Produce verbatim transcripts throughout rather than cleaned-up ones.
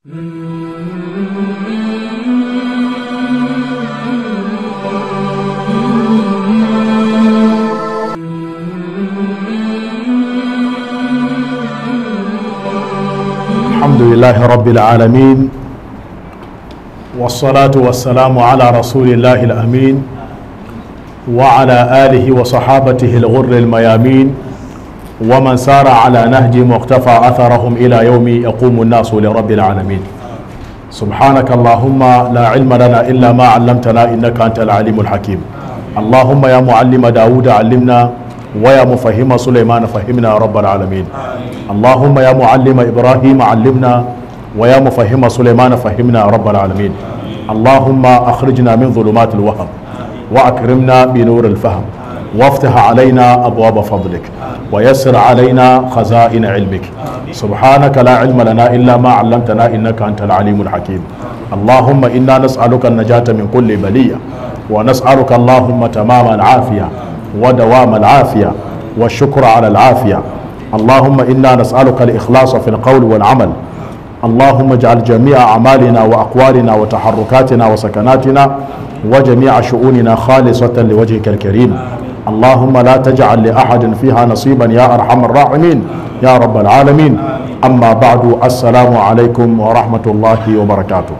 الحمد لله رب العالمين والصلاة والسلام على رسول الله الأمين وعلى آله وصحابته الغر الميامين ومن سار على نهج مقتفى أثرهم إلى يوم يقوم الناس لرب العالمين. سبحانك اللهم لا علم لنا إلا ما علمتنا إنك أنت العليم الحكيم. اللهم يا معلم داود علمنا ويا مفهم سليمان فهمنا رب العالمين. اللهم يا معلم إبراهيم علمنا ويا مفهم سليمان فهمنا رب العالمين. اللهم أخرجنا من ظلمات الوهم وأكرمنا بنور الفهم وافتح علينا أبواب فضلك ويسر علينا خزائن علمك. سبحانك لا علم لنا إلا ما علمتنا إنك أنت العليم الحكيم. اللهم إنا نسألك النجاة من كل بلية ونسألك اللهم تمام العافية ودوام العافية والشكر على العافية. اللهم إنا نسألك الإخلاص في القول والعمل. اللهم اجعل جميع أعمالنا وأقوالنا وتحركاتنا وسكناتنا وجميع شؤوننا خالصة لوجهك الكريم. اللهم لا تجعل لأحد فيها نصيبا يا أرحم الراحمين يا رب العالمين. أما بعد، السلام عليكم ورحمة الله وبركاته.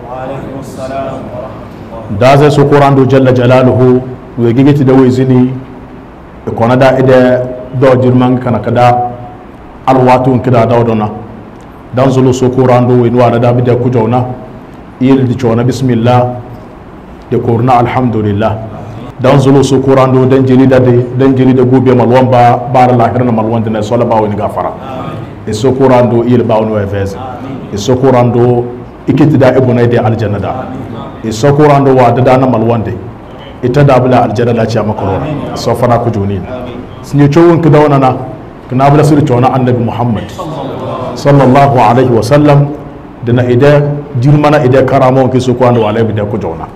دازة سكوران دو جل جلاله ويجيت دوي زني يكون دا إذا دو جرمان كان كدا الواتون كدا دودنا دانزلو سكوران دو إنوانا دا بدا كجونا إيل دي بسم الله دكورنا الحمد لله. dan zulu su kurando dan jini da dan jini da gobe malwan ba bar lahir na malwan da sola ba wani gafara e so kurando il ba wani wefes e so kurando ikiti da ibuna da aljanna da e so kurando wa da na malwan da ita da bula aljanna la ci makarona so fara ku juni sun chowun ki da wana kana bula sir chona annabi muhammad sallallahu alaihi wasallam da na ida jirmana ida karamo ki su kurando alaihi da ku jona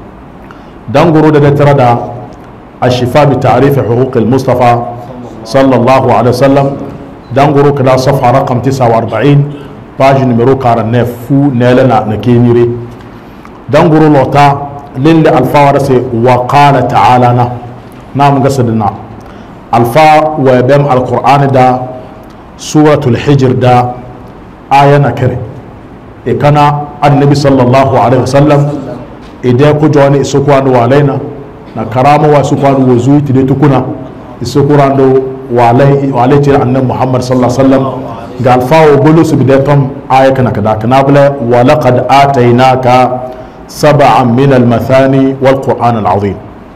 دنقروا ده ترى الشفاء بتعريف حقوق المصطفى صلى الله عليه وسلم. دنقروا كده صفحة رقم تسعة وأربعين باج نمرو كارنف فو نيلنا نكيميري. دنقروا لوتا للي الفا وقال تعالى نعم قصدنا الفا وبم القرآن دا سورة الحجر دا آية نكري إكنا النبي صلى الله عليه وسلم idan ku jawani isokwano walaina na karama wa isokwano wazu tide tukuna isokurando walai walai tira annabi muhammad sallallahu alaihi wasallam ga alfawo bolo su bidatam ayaka na kada kana bala wa laqad atainaka sab'an min al-mathani wal qur'an al-azim.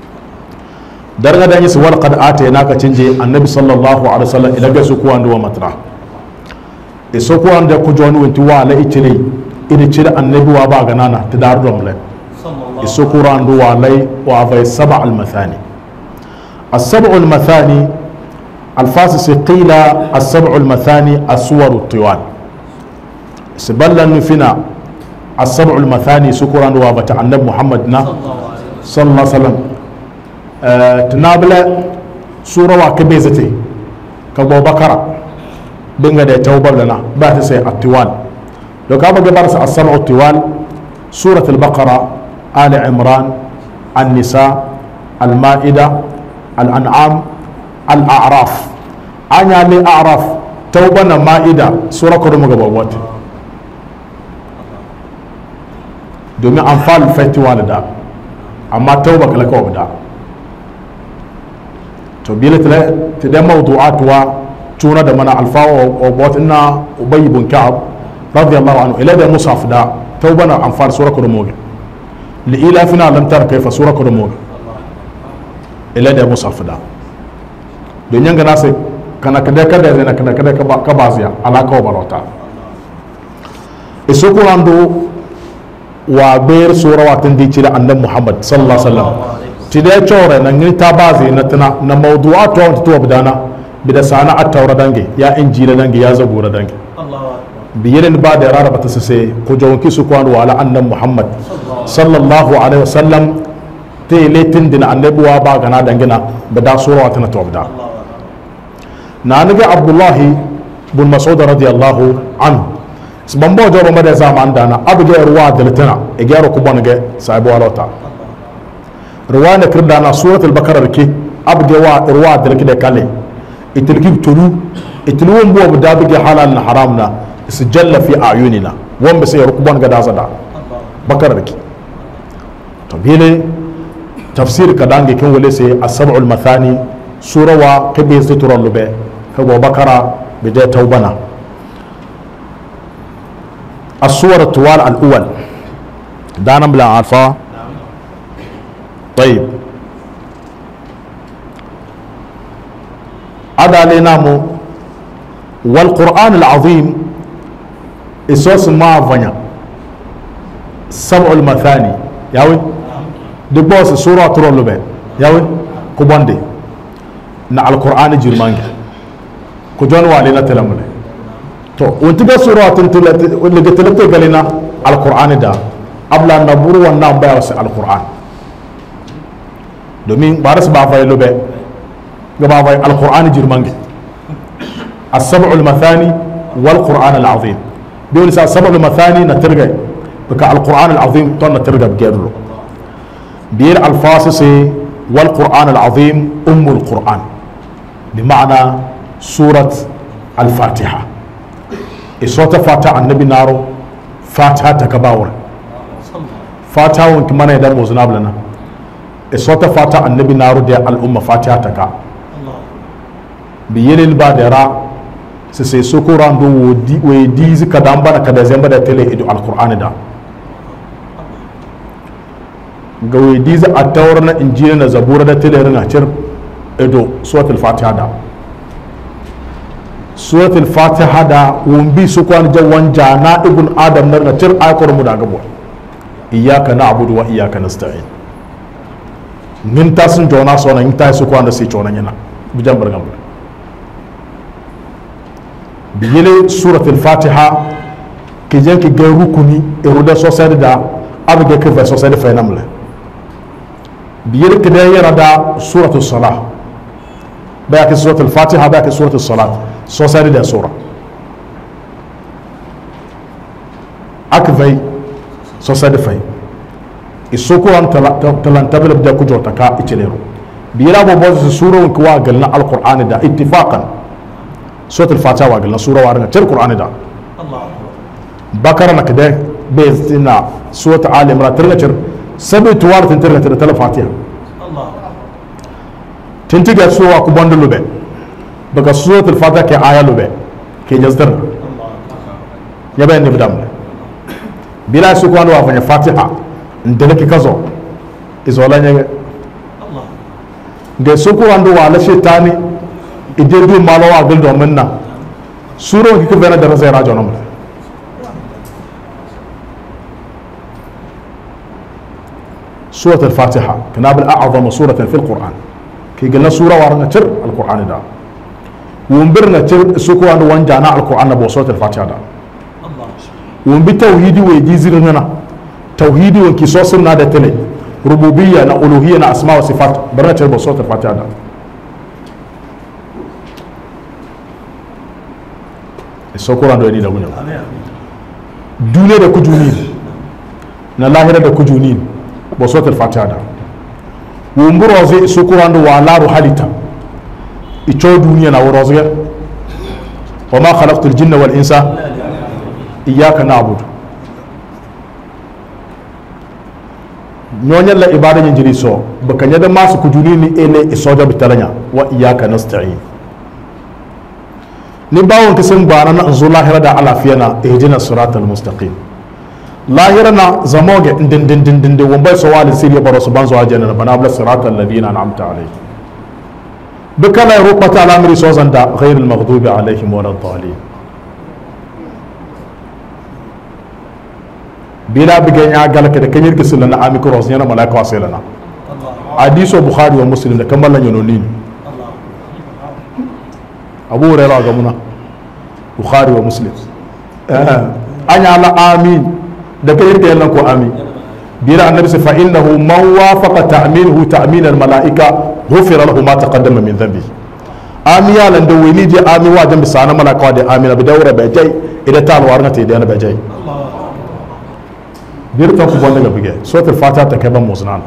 darga da yisi wal qad atainaka cinje annabi sallallahu alaihi wasallam ila ga isokwando wa matra isokwando ku jawani wanti walai tire ida cira annabi wa ba ganana tidaru domle السكران دوالي وعفي السبع المثاني. السبع المثاني الفاسس قيل السبع المثاني السور الطوال سبلا نفنا السبع المثاني سكران وابت النبي محمد صلى الله عليه وسلم. أه تنابل سورة وكبيزتي كابو بكرة بنغا دي توبة لنا باتسي الطوال. لو كابو جبارس السبع الطوال سورة البقرة آل عمران النساء المائدة الأنعام الأعراف. أنا لي أعراف توبنا مائدة سورة كرم جبوات دومي أنفال فتوى دا أما توبة كلا كوبدا تبيلت له تدم موضوعات و تونا دمنا الفا وبوت إن أبي بن كعب رضي الله عنه إلى ده مصحف دا توبنا أنفال سورة كرم لإلى فينا لم ترى كيف سورة كرمون إلى ده مصحف ده دنيا الناس كنا كده كده زين كنا كده كبازيا على كوبروتا السكون عنده وبير سورة واتندي تلا عند محمد صلى الله عليه وسلم تلا شورة نعني تبازي نتنا نموضوعات توان تتوه بدانا بدا سانا التوراة دنجي يا إنجيل دنجي يا زبور دنجي بيرن بعد رارا بتسسي كجون كي سكوان وعلى أن محمد صلى الله عليه وسلم تيلي تندن عن نبوا باغنا دنجنا بدا سورة واتنا توبدا. نانجا عبد الله بن مسعود رضي الله عنه sbambo joro made zaman dana abge ruwa daltana e gero ku bonge saibo walota ruwa na kirdana surat al-baqara ke abge wa ruwa dalki de kale itilki tulu itilwon bo da bige halal na haramna isjalla fi ayunina won be sai ku bonge da sada bakara ke to bile tafsir kadange kin wale sai as-sab'ul mathani sura wa kabe sutura lube kago bakara bide taubana الصور الطوال الأول دانا بلا عارفة طيب هذا لنامو والقرآن العظيم إسوس ما فنيا سبع المثاني ياوي دي بوس سورة ترولو بي ياوي كوباندي نا القرآن جرمانجا كجون والينا تلمني to wonti be suratun tilati wala tilati galina alquran da abla naburu wannan baya wasu alquran domin baras ba fa lobe ga ba fa alquran jirmangi as-sab'ul mathani wal quran al-azim biyo sa sab'ul mathani na tirga baka alquran al-azim to na tirga bgedo biyar alfasisi wal quran al-azim ummul quran بمعنى سورة الفاتحة isota fata annabi naro fata ta kabawar fata won kuma ne da muzuna blana isota fata annabi naro da al'umma fata ta ka biyelil badara se se sokoran do wodi we dizi kadam bana kada zamba da tele idu alqur'ani da ga we dizi atawar na injila na zabura da tele rina cir idu suratul fatiha da سورة الفاتحة دا ومبي سكوان جوان جانا ابن آدم نرنا تر آكور مداغبو إياك نعبد وإياك نستعين ننتاسن جونا سونا ننتاي سكوان دا سي جونا نينا بجنبر غمبر بيلي سورة الفاتحة كي جنك غيرو كوني إرودا سوسيد دا أبغي كيف سوسيد فينامل بيلي كده يردا سورة الصلاة باقي سورة الفاتحة باقي سورة الصلاة سوساري ده سورة أكفي سوساري في السوكو أن تلان تبل بدأ كجور تكا إتليرو بيلا بوز سورة ونكوا قلنا القرآن ده اتفاقا سورة الفاتحة وقلنا سورة وارنا تل القرآن ده بكرة نكده بيزنا سورة آل عمران ترغتر سبع توار تنترغتر تل الفاتحة تنتجه سورة كباندلو به بقى سورة الفاتحة كي آية لبه كي جزدر يبقى نبدأ بلا سكوان وافن الفاتحة ندلك كذو إزولا نيجي ده سكوان دو على شيء تاني إديدو مالو أقول دو منا سورة كي كفينا درسة راجع نمر سورة الفاتحة كنابل أعظم سورة في القرآن كي قلنا سورة وارنا تر القرآن ده ومبرنا تر سكوان وان جانا القرآن بوصوت الفاتحة ده ومبي توحيدي ويدي زرنا توحيدي وانكي صوصنا ده تلي ربوبية نا ألوهية نا أسماء وصفات برنا تر بوصوت الفاتحة ده السكوان ده يدي ده بنيو دولة ده كجونين نا لاهرة ده كجونين بوصوت الفاتحة ده ومبروزي سكوان ده وعلى حالتا إيشو دنيا نورازيا وما خلقت الجن والإنس إياك نعبد نونيا لا إبادة نجري سو بكنيا ده ما سكجوني إلى إسوجا بتلانيا وإياك نستعين نباون كسم بارنا نزولا هردا على فينا إهدنا الصراط المستقيم لا هرنا زموجة دن دن دن دن دن ومبي سوال سيريا برو سبحان سوال جننا بنابل الصراط الذين أنعمت عليهم بكلا ركبة على أمر سوزن دا غير المغضوب عليهم ولا الضالين بلا بجنيا قال كده كنير كسلنا عامي كروسينا ملاك واسلنا حديث البخاري ومسلم ده كمل ينونين أبو هريرة قمنا بخاري ومسلم أنا على آمين ده كنير كيلنا كو آمين بلا النبي فإنه من وافق تأمينه تأمين الملائكة غفر له ما تقدم من ذنبه آمي يا لندويني دي آمي واجن بسانا ملائكة دي آمين بدورة بجاي ida ta alwar ngate da na bajai bir ta ku bonda ga bige suratul fatiha ta kai ban musnan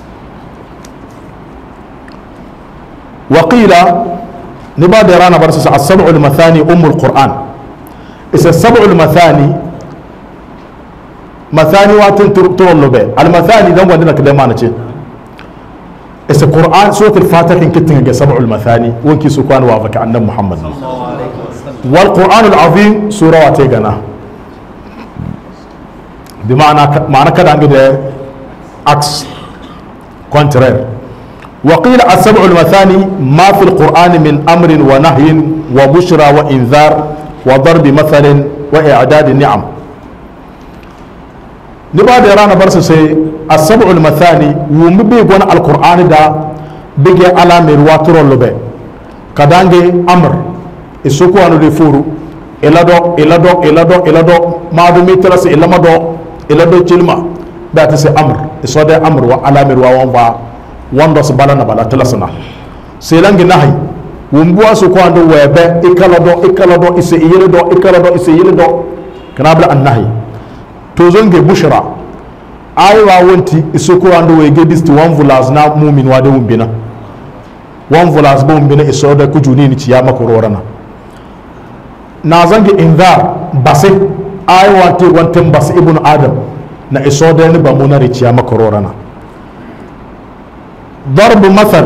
wa qila ni ba da rana bar sa as-sab'ul mathani ummul qur'an isa as-sab'ul mathani mathani watin turullo be al-mathani dan wanda ka da mana ce isa qur'an suratul fatiha kin kitin ga sab'ul mathani wanki su kwan wa baka annabi muhammad wal qur'an al-azim sura wa ta gana bi ma'ana ma'ana kada an da aks contraire وقيل السبع المثاني ما في القرآن من أمر ونهي وبشرى وإنذار وضرب مثل وإعداد النعم نبعد رانا برس سي السبع المثاني ومبي قونا القرآن دا بيجي على مرواتر اللبي كدانجي أمر السوكو أنو دي فورو إلا دو إلا دو إلا دو إلا دو ما دو ميترس إلا ما دو إلا دو تلما باتسي أمر إسودة أمر وعلى مرواتر wanda su bala na bala tilasana selangi nahi wumbuwa su kwa ndo webe ikala do ikala do ise iyele do ikala do ise iyele do kanabla annahi to zonge bushra aywa wonti isu kwa ndo wege disti one vulas na mumin wade wumbina one vulas bo wumbina iso da kujuni ni ciyama kororana na zange indhar base aywa ti wantem base ibnu adam na iso da ni bamuna ri ciyama kororana ضرب مثل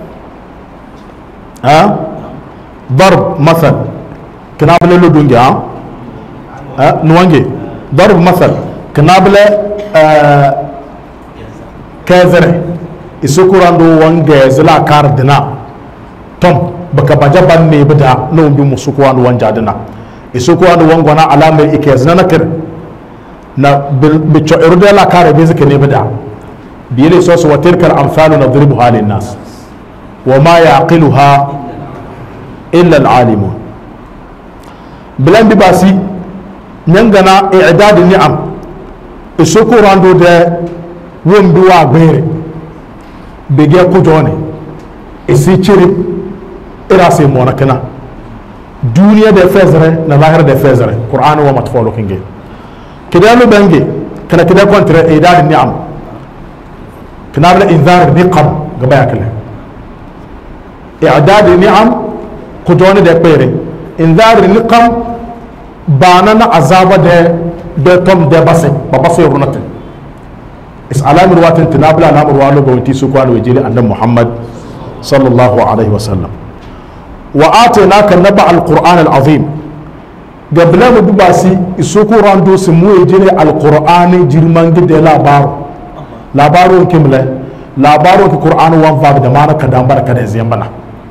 ها ضرب مثل كنابله لو دونجي ها ها نوانجي ضرب مثل كنابله آه كذره isukurando wange zila kardina tom baka baja banne bida no bi musukurando wanja dina isukurando wangona alamar ikezna nakir na bicho irde la kare bezike ne bida بيلي سوس وتلك الأمثال نضربها للناس وما يعقلها إلا العالمون بلان بباسي ننغنا إعداد النعم الشكر عنده ده ومدوا غير بيجي كجوني إسيتشري إراسي مونكنا دنيا ده فزره نظاهر ده فزره قرآن ومتفولو كنجي كده لو بنجي كنا كده كونتر إعداد النعم كنابل إنذار نقم قبايا كله إعداد النعم كجوني ده بيري إنذار نقم باننا عذاب ده ده توم ده بسي ببسي رونتن إس على مرواتن تنابل على مروالو بوتي سكوان ويجيلي عند محمد صلى الله عليه وسلم وآتيناك نبع القرآن العظيم قبل ما بباسي السكو راندو سمو يجيلي القرآن جرمان جدي لا بارو labarin kimle labarin ki qur'an wan fa da mana kadan bar kada ziyan bana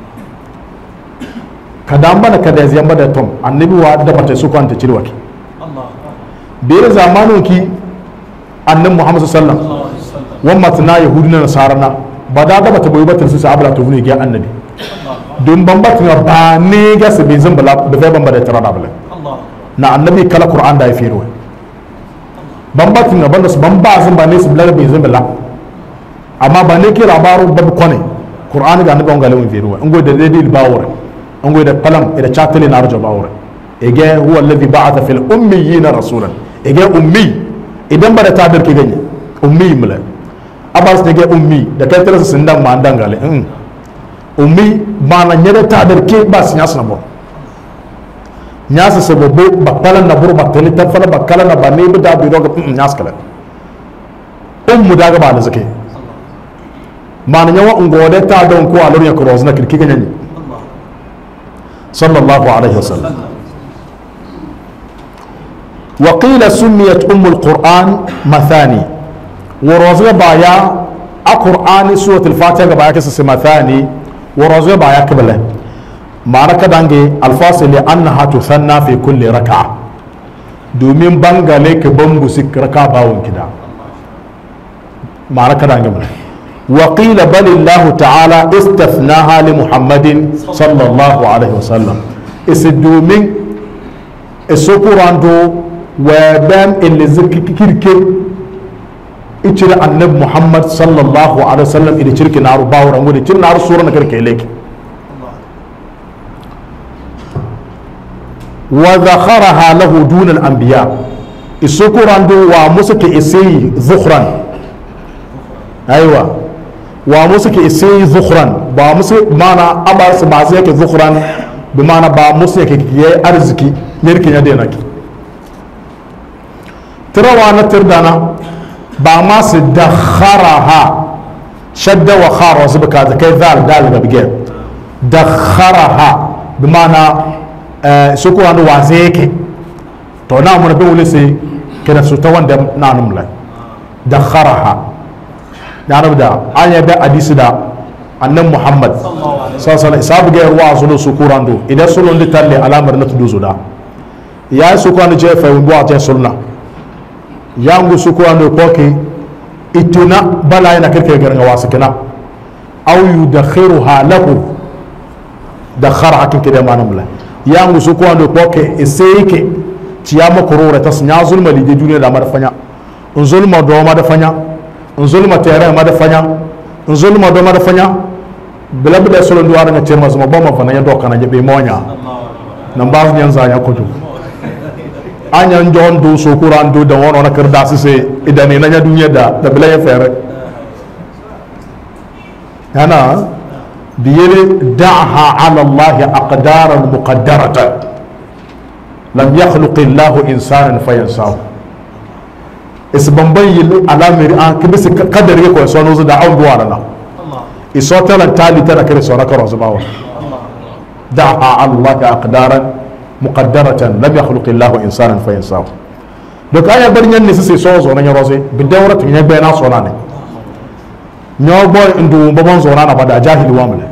kadan bana kada ziyan bada tom annabi wa da bata su kwanta cirwa ki Allah bi zamanin ki annabi muhammad sallallahu alaihi wasallam wa matna yahudina nasarana bada da bata boye batar su sabala to ne ga annabi don bambatin ba ne ga su bin zan bala da fa bamba da tarada bala na annabi kala qur'an da ya firo bambatin na banda su ban ba zan ba ne su bilar bai zan bila amma ba ne ke labaru ba kone qur'ani ga nabi ngale won firuwa ngo da dai bawore ngo da qalam ida chatale na arjo bawore ege huwa alladhi ba'atha fil ummiyina rasulan ege ummi idan ba da tadir ke ganye ummi mala abas ne ge ummi da kai tare sun dan ma dan gale ummi ba na nyada tadir ke ba sinya sna bo nyasa sababu bakala na buru bakali tafala bakala na bane bi da biro ga nyas kala ummu daga ba da zake man nyawa ngode ta don ko alur ya cross na kirki ganyen sallallahu alaihi wasallam wa qila sumiyat umm alquran mathani wa rozga baya alquran surat alfatiha ga baya kasa mathani wa rozga baya kabala ma'ana kadange alfasili annaha tusanna fi kulli raka'a domin bangale ka bambu sik raka bawon kida ma'ana kadange mun wa qila bal Allah ta'ala istathnaha li Muhammadin sallallahu alaihi wasallam is domin isokurando wa bam il zikirkir icira annab Muhammad sallallahu alaihi wasallam ida cirki naru bawran wudi cin naru sura na karke leki وذخرها له دون الأنبياء السكران دو ومسك إسي ذخرا أيوة ومسك إسي ذخرا بمسك معنى أبا سبعزيك ذخرا بمعنى بمسك كي أرزكي يركي يدينك ترى وانا تردانا بمس دخرها شد وخار وزبكات كي ذال دال بجد دخرها بمعنى آه سكران دو وازيك تو نعم نبي ولسي كنا ستوان دم نانم لا دخرها يعني بدا أنا بدا أديس دا أن محمد صلى الله عليه وسلم ساب غير وازلو سكوران دو إذا سلون لتالي على مرنة دوزو دا يا سكوران جاء فيمبوا جاء سلنا يانغو سكوران دو كوكي إتنا بلا ينكر كي غير واسكنا أو يدخرها له دخرها كي كده ما نملا يانغو سكوران دو كوكي إسيكي tiyama korore tas nya zulma li de duniya da marfanya un zulma do ma da fanya un zulma tere ma da fanya un zulma do ma da fanya bela bela solo do aranga tema zuma ba ma fana ya do kana je be monya nan ba nyan za ya kudu anya njon do so kuran do da wono na kirda sise idane na nya duniya da da bela ya fere yana biyele da'ha ala allah aqdaran muqaddaratan لم يخلق الله إنسانا فينساه إسبامبي على مرآن كبس قدر يكون سونوز دعون دوارنا إصوتنا التالي ترى كري سونا كروز باو دعا على الله أقدارا مقدرة لم يخلق الله إنسانا فينساه دوك آية برنيا نسيسي سوز ونا يروزي بدورة تنيا بينا سوناني نيو بوي اندو بابون زورانا بدا جاهل وامل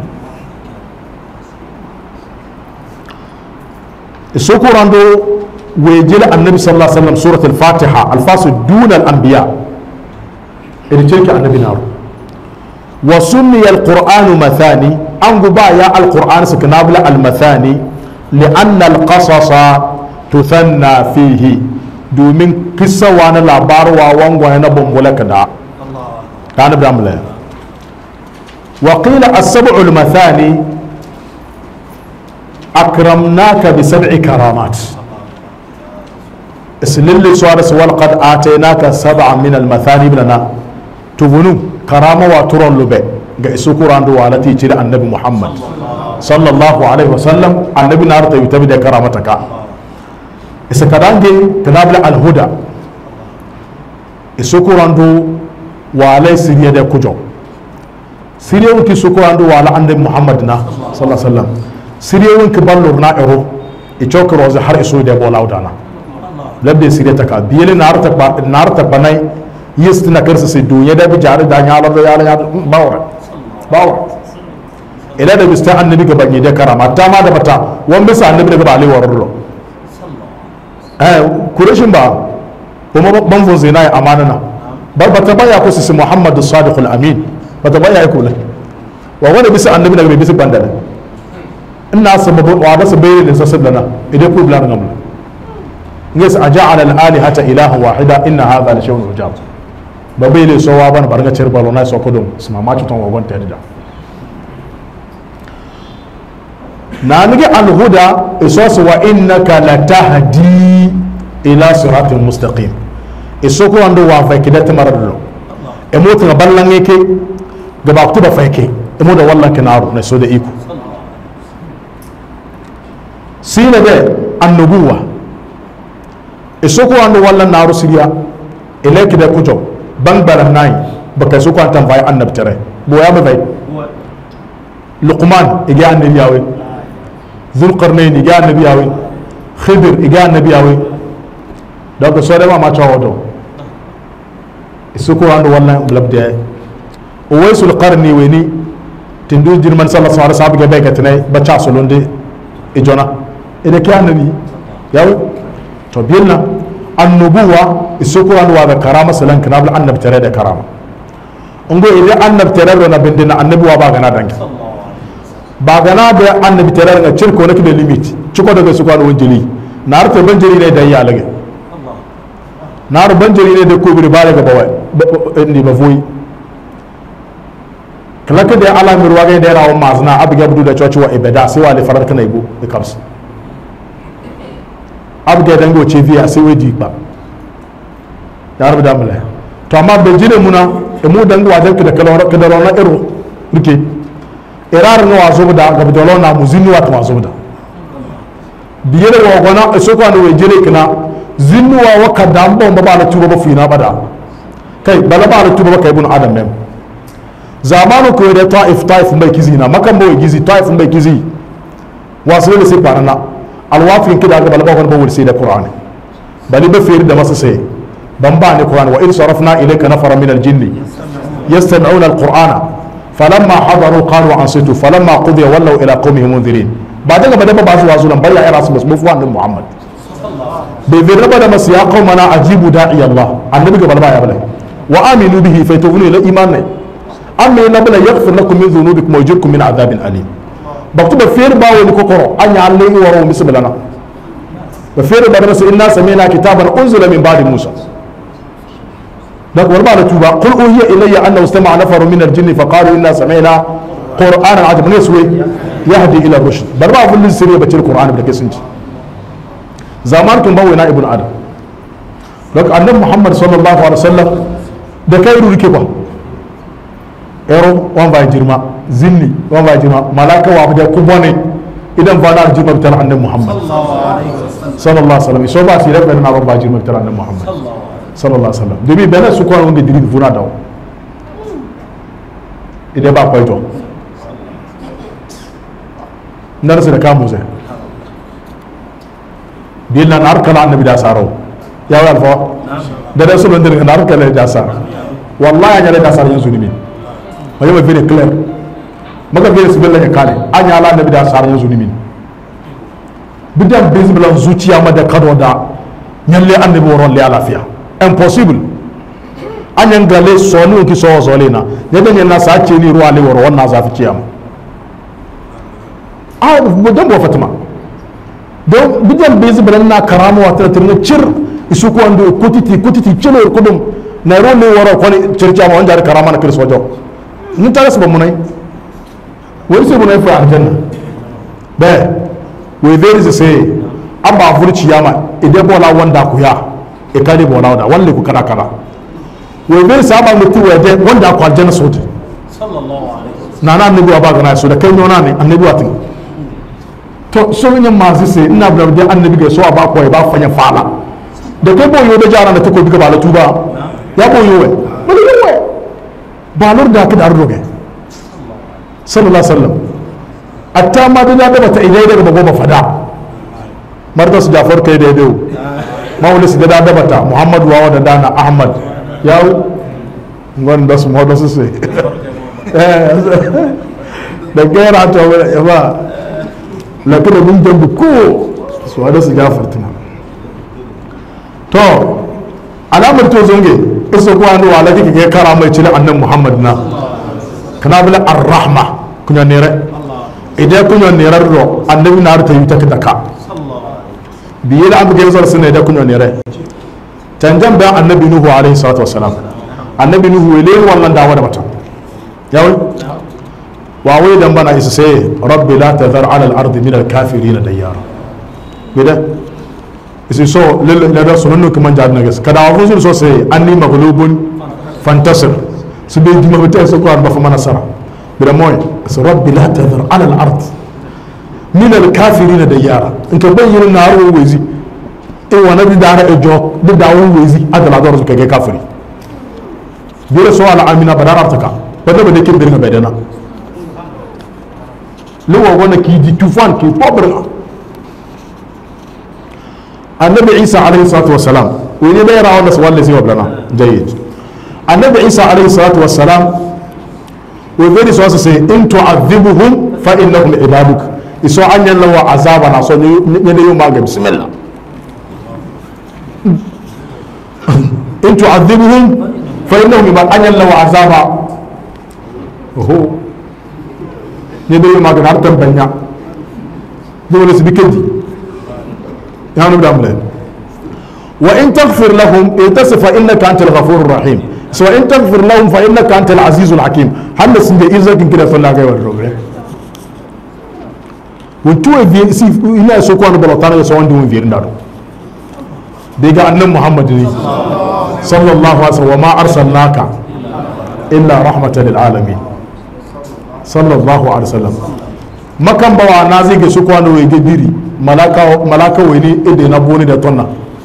السكوران دو ويجيل النبي صلى الله عليه وسلم سورة الفاتحة الفاس دون الأنبياء اللي تلك النبي نار وسمي القرآن مثاني أنقبا يا القرآن سكنابل المثاني لأن القصص تثنى فيه دو من قصة وانا لابار ووان وانا بمولك دا كان برامله وقيل السبع المثاني أكرمناك بسبع كرامات اسلل سوارس ولقد آتيناك سبعا من المثاني بلنا تبنو كرامة وترون لبه قيسو قرآن دوالتي جرى النبي محمد صلى الله عليه وسلم النبي نارت يتبدأ كرامتك إسكادانجي تنابل الهدى إسو قرآن دو والي سيريا دي كجو سيريا وكي سو قرآن دو والا النبي محمد صلى الله عليه وسلم سيريا وكي بلور نا إرو إيشوك روزي حر إسو دي بولاو دانا لبدي سيريا تكا بيلي نارتك با نارتك بناي يستنا كرس سي دنيا ده بجاري دا نيالا دا يالا يالا باور باور إلا ده بيستا النبي كبني ده كرامة تاما ده بتا وان بيسا النبي ده بالي ورلو eh kurashin ba kuma ban fo zina ya amanana ba ba ta baya ko sisi Muhammad as-Sadiq al-Amin ba ta baya ko la wa wani bisa annabi daga bisa bandana inna sababu wa da sabai ne sasallana idan ku bulan ngamla nges aja'ala al-alihata ilaha wahida inna hadha la shay'un ujab ba bai le so wa ban barga cer balona so ko dum sama ma tuton wa gonta da na nige al-huda isos wa innaka latahdi ila siratin mustaqim isoko ando wa fa kidata marado emoto ga ballan yake ga ba ku da fa yake emo da wallan kinaru na so da iko sina de annubuwa isoko ando wallan naru siriya ilaki da kujo ban baran nai baka soko an tambaye annabtare boya ba bai luqman iga annabi yawe ذو القرنين إجا النبي أوي خضر إجا النبي أوي دونك سورة ما ما تشاهدوا السكور عنده والله بلبدأ وويس القرني ويني تندو جرمان صلى الله عليه وسلم جابك تناي بتشا سلوندي إجونا إذا كان النبي ياوي تبيلنا النبوة السكور عنده هذا كرامة سلام كنابل أن نبترى ده كرامة نقول إذا أن نبترى لنا بندنا النبوة باغنا دانك bagana da annabi tarar ga cirko nake da limit ciko daga su kwano wanjili na rufe banjiri ne da ya lage na rufe banjiri ne da ko bi bare ga bawai ni ba voyi kalaka da ala mi ruwa ga da rawo mazna abiga budu da coci wa ibada sai wa le farar kana ibo da kams abga dango ce via sai waji ba ya rabu da mala to amma be jine muna e mu dango wajen ka da kalawar ka da rona ero rike irar no wazo da ga bidolo na muzini wa wazo da biye da wa gona so ko no jine kana zinnu wa waka da mbon ba la tuba ba fina bada kai bala ba la tuba ba kai bun adam mem zamanu ko da taif taif mai kizi na makan bai gizi taif mai kizi wasu ne sai parana alwafin kida ga bala ba wani bawul sai da qur'ani bali ba fere da masa sai ban ba ne qur'ani wa in sarafna ilayka nafara min aljinni yastami'una alqur'ana falamma hadaru qalu ansitu falamma qudiya wallaw ila qaumihim munzirin ba daga ba da ba su wazu nan bayya ira su musu annabi muhammad bai fere ba da masu ya qaumana ajibu da'i allah annabi ga bala ba ya bala wa aminu bihi faytughnu ila iman amma yana bala yaghfir lakum min dhunubikum wa yujirkum min adhabin alim baktu ba fere ba wani kokoro an ya Allah yi waro musu balana ba fere ba da masu inna sami'na kitaban unzila min ba'di musa da ko ba da tuba qul uhiya ilayya annahu istama'a nafarun min al-jinni fa qalu inna sami'na qur'anan ajaban ne suwe yahdi ila rushd bar ba kullun sirri ba cin qur'ani da kesin ci zaman tun bawo na ibn adam daga annabi muhammad sallallahu alaihi wasallam da kai rurike ba ero wan ba jirma zinni wan ba jirma malaka wa da kubone idan ba na jirma tar annabi muhammad sallallahu alaihi wasallam so ba si rabba na ba jirma tar annabi muhammad sallallahu alaihi wasallam debi bena su ko wonde diri funa daw ide ba koyto nar se da kamuze billan arkala annabi da saro ya wal fa da da sunan dir nar kala da sar wallahi ya da sar yanzu ni wajen mai fere clear maka fere su bella ya kale an yi ala nabi da tsarin yanzu nimin bidan bizbilan zuciya ma da kado da nyalle annabi woron le lafiya impossible an yan gale soni ki so zole na ne da na sa ce ni ruwa le woro wannan zafi ciyam a bidan bo fatima don bidan bizbilan na karamu wa tartin cir isu ko ando kutiti kutiti cilo kudum na ro le woro ko ni circa ma wanda karama na kirso jo ni tara su ba munai wai sai munai fa aljanna be we there is say abba furci yama ide bola wanda ku ya e kare bola wanda walle ku kara kara we there is abba mutu we de wanda ku aljanna so de sallallahu alaihi nana annabi wa ba gana so da kai nona ne annabi wa tin to so yin masu sai ina da da annabi ga so ba ko ba fanya fala da kai boyo da jara da takobi ga ba la tuba ya boyo we boyo we balur da kada arroge sallallahu alaihi wasallam atta ma da da bata idai daga bago ba fada marda su jafar kai da dawo mawuli su da da bata muhammad wa da dana ahmad ya ngon da su mo da su sai da gaira to ya ba lakin mun jambu ko su da su jafar tuna to alamar to zonge isa kuwa ni wala kike ke kara mai cile annan muhammad na kana bila arrahma kunya nere idan kunya nere ro annabi na ta yuta daka biye da abu gezar sunne da kunya nere tanjan da annabi nuhu alaihi salatu wassalam annabi nuhu wele wallan dawo da mata yawi wa wai dan bana isa sai rabbi la tadhar ala al-ard min al-kafirin dayyara bida isi so lele da sunan kuma jad na gas kada wa fusul so sai anni maghlubun fantasir su be dima bata so ko ba fa manasara bida moy so rabbi la tadhar ala al-ard min al-kafirin dayyara in ka bayyana naru wezi e wana bi dara e jo bi dawo wezi adala do ka ga kafiri bida so ala amina badara taka bada bada kin birna badana lewa wana ki di tufan ki pobre النبي عيسى عليه الصلاة والسلام وين بيرا ولا سوال لي سيوب لنا جيد النبي عيسى عليه الصلاة والسلام وفيري سواسي سي إن تعذبهم فإنهم عبادك يسوع أن يلو عذابنا سو نيدي يوم بسم الله إن تعذبهم فإنهم عبادك أن يلو عذابا وهو نيدي يوم أرتم بنيا دولة سبيكدي يعني بدأ وإن تغفر لهم إلتس فإنك أنت الغفور الرحيم سواء إن تغفر لهم فإنك أنت العزيز الحكيم هل سند إذا كن كده فلا جاي والرجل وانتو في سيف هنا سوكوان بلطانة سوان دون فيرن دارو diga annan muhammad ne sallallahu alaihi wasallam wa ma arsalnaka illa rahmatan lil alamin sallallahu alaihi wasallam makan bawa na zai ga su kwano wai gediri malaka malaka wai ne ide na boni da tonna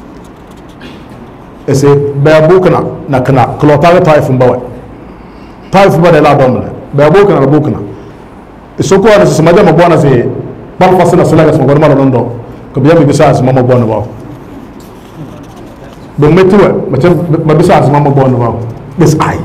ese ba bukana na kana klota ga taifin bawa taifin ba da la ba mun ba bukana na bukana iso ko da su maja mabona sai bal fasina sala ga su gorma da ndo ko biya bi bisa su mama bona ba don metuwa mace ba bisa su mama bona ba bis ai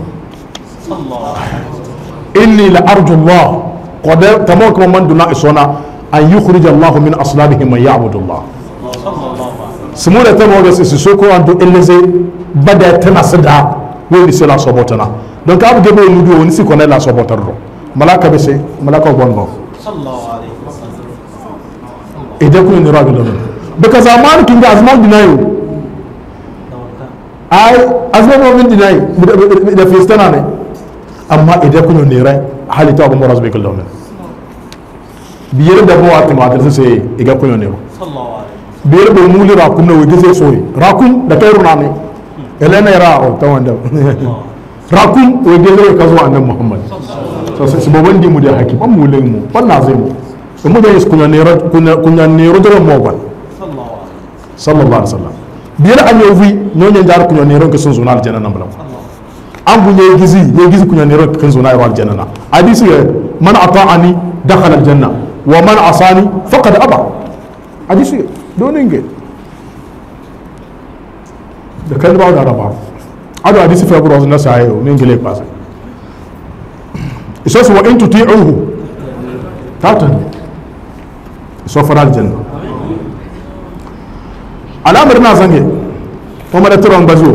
inni la arju Allah qad tamaka man duna isona an yukhrij Allah min aslabihim man ya'budu Allah sumu da tamo ga su so ko an do illeze bada tana sada wani sala sobotana don ka abu gebe mu do wani si kona la sobotar do malaka be se malaka gon go sallallahu alaihi wasallam idan kun ni ragu don baka zaman kin ga azman dinayo ai azman min dinayo da festana ne amma idan kun ne rai halita abu maraz be kullum biyar da bawa ta matar sai iga kun ne sallallahu alaihi biyar da muli rakum na wage sai soyi rakum da kai runa ne elena yara o ta wanda rakum wage sai ka zo annabi muhammad so sai babban dimu da hakim an mulin mu wannan zai mu da mu da yas kunya ne kunya ne rodoro mo ban sallallahu alaihi wasallam biyar an yowi nonyen jar kunya ne ron ka sun zo na aljanna nan bala an bunye gizi ne gizi kunya ne ron kan zo na aljanna na hadisi man ata'ani dakhala aljanna wa man asani faqad aba hadisi donin ge da kan ba da raba ado hadisi fa bro na sayo min gele pasa iso wa in tuti'uhu tatan iso fara aljanna alamar na zange kuma da turon bazo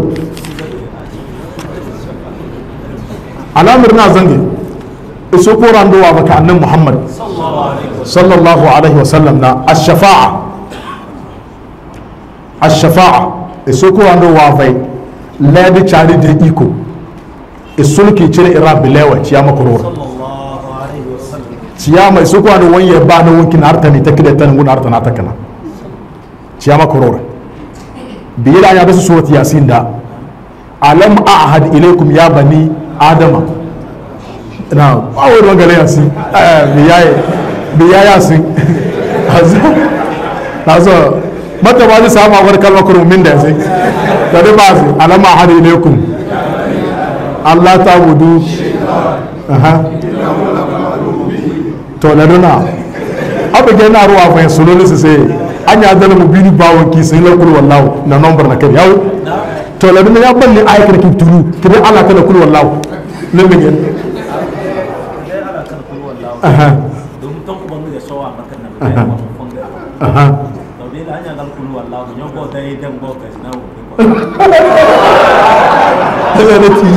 alamar na zange iso ko rando wa baka annabi muhammad sallallahu alaihi wasallam na ash-shafa'a ash-shafa'a iso ko rando wa bai ladi chari da iko isulki cire ira bilewa ciyama kurora ciyama iso ko rando wanye ba na wankin harta ne takide tan gun harta na takana ciyama kurora biyar ya basu surat yasin da alam a'had ilaykum ya bani adama na awo don gale yasin biyaye biyaye yasin nazo mata ba zai samu akwai kalma kurun min da yasin da dai ba su alam a'had ilaykum Allah ta budu aha to na dona abu ke na ruwa fa sululu sai an ya zala mu bini bawon ki sai la kul wallahu na number na kare yawo to la dun ya balle ayatul ki turu kire Allah kana kul wallahu nan ne aha dum ton ko bangu so wa makan na ba mo fonga aha to be la nya dal kul wallahu nyo ko dai dem go ka na wo ala ne ti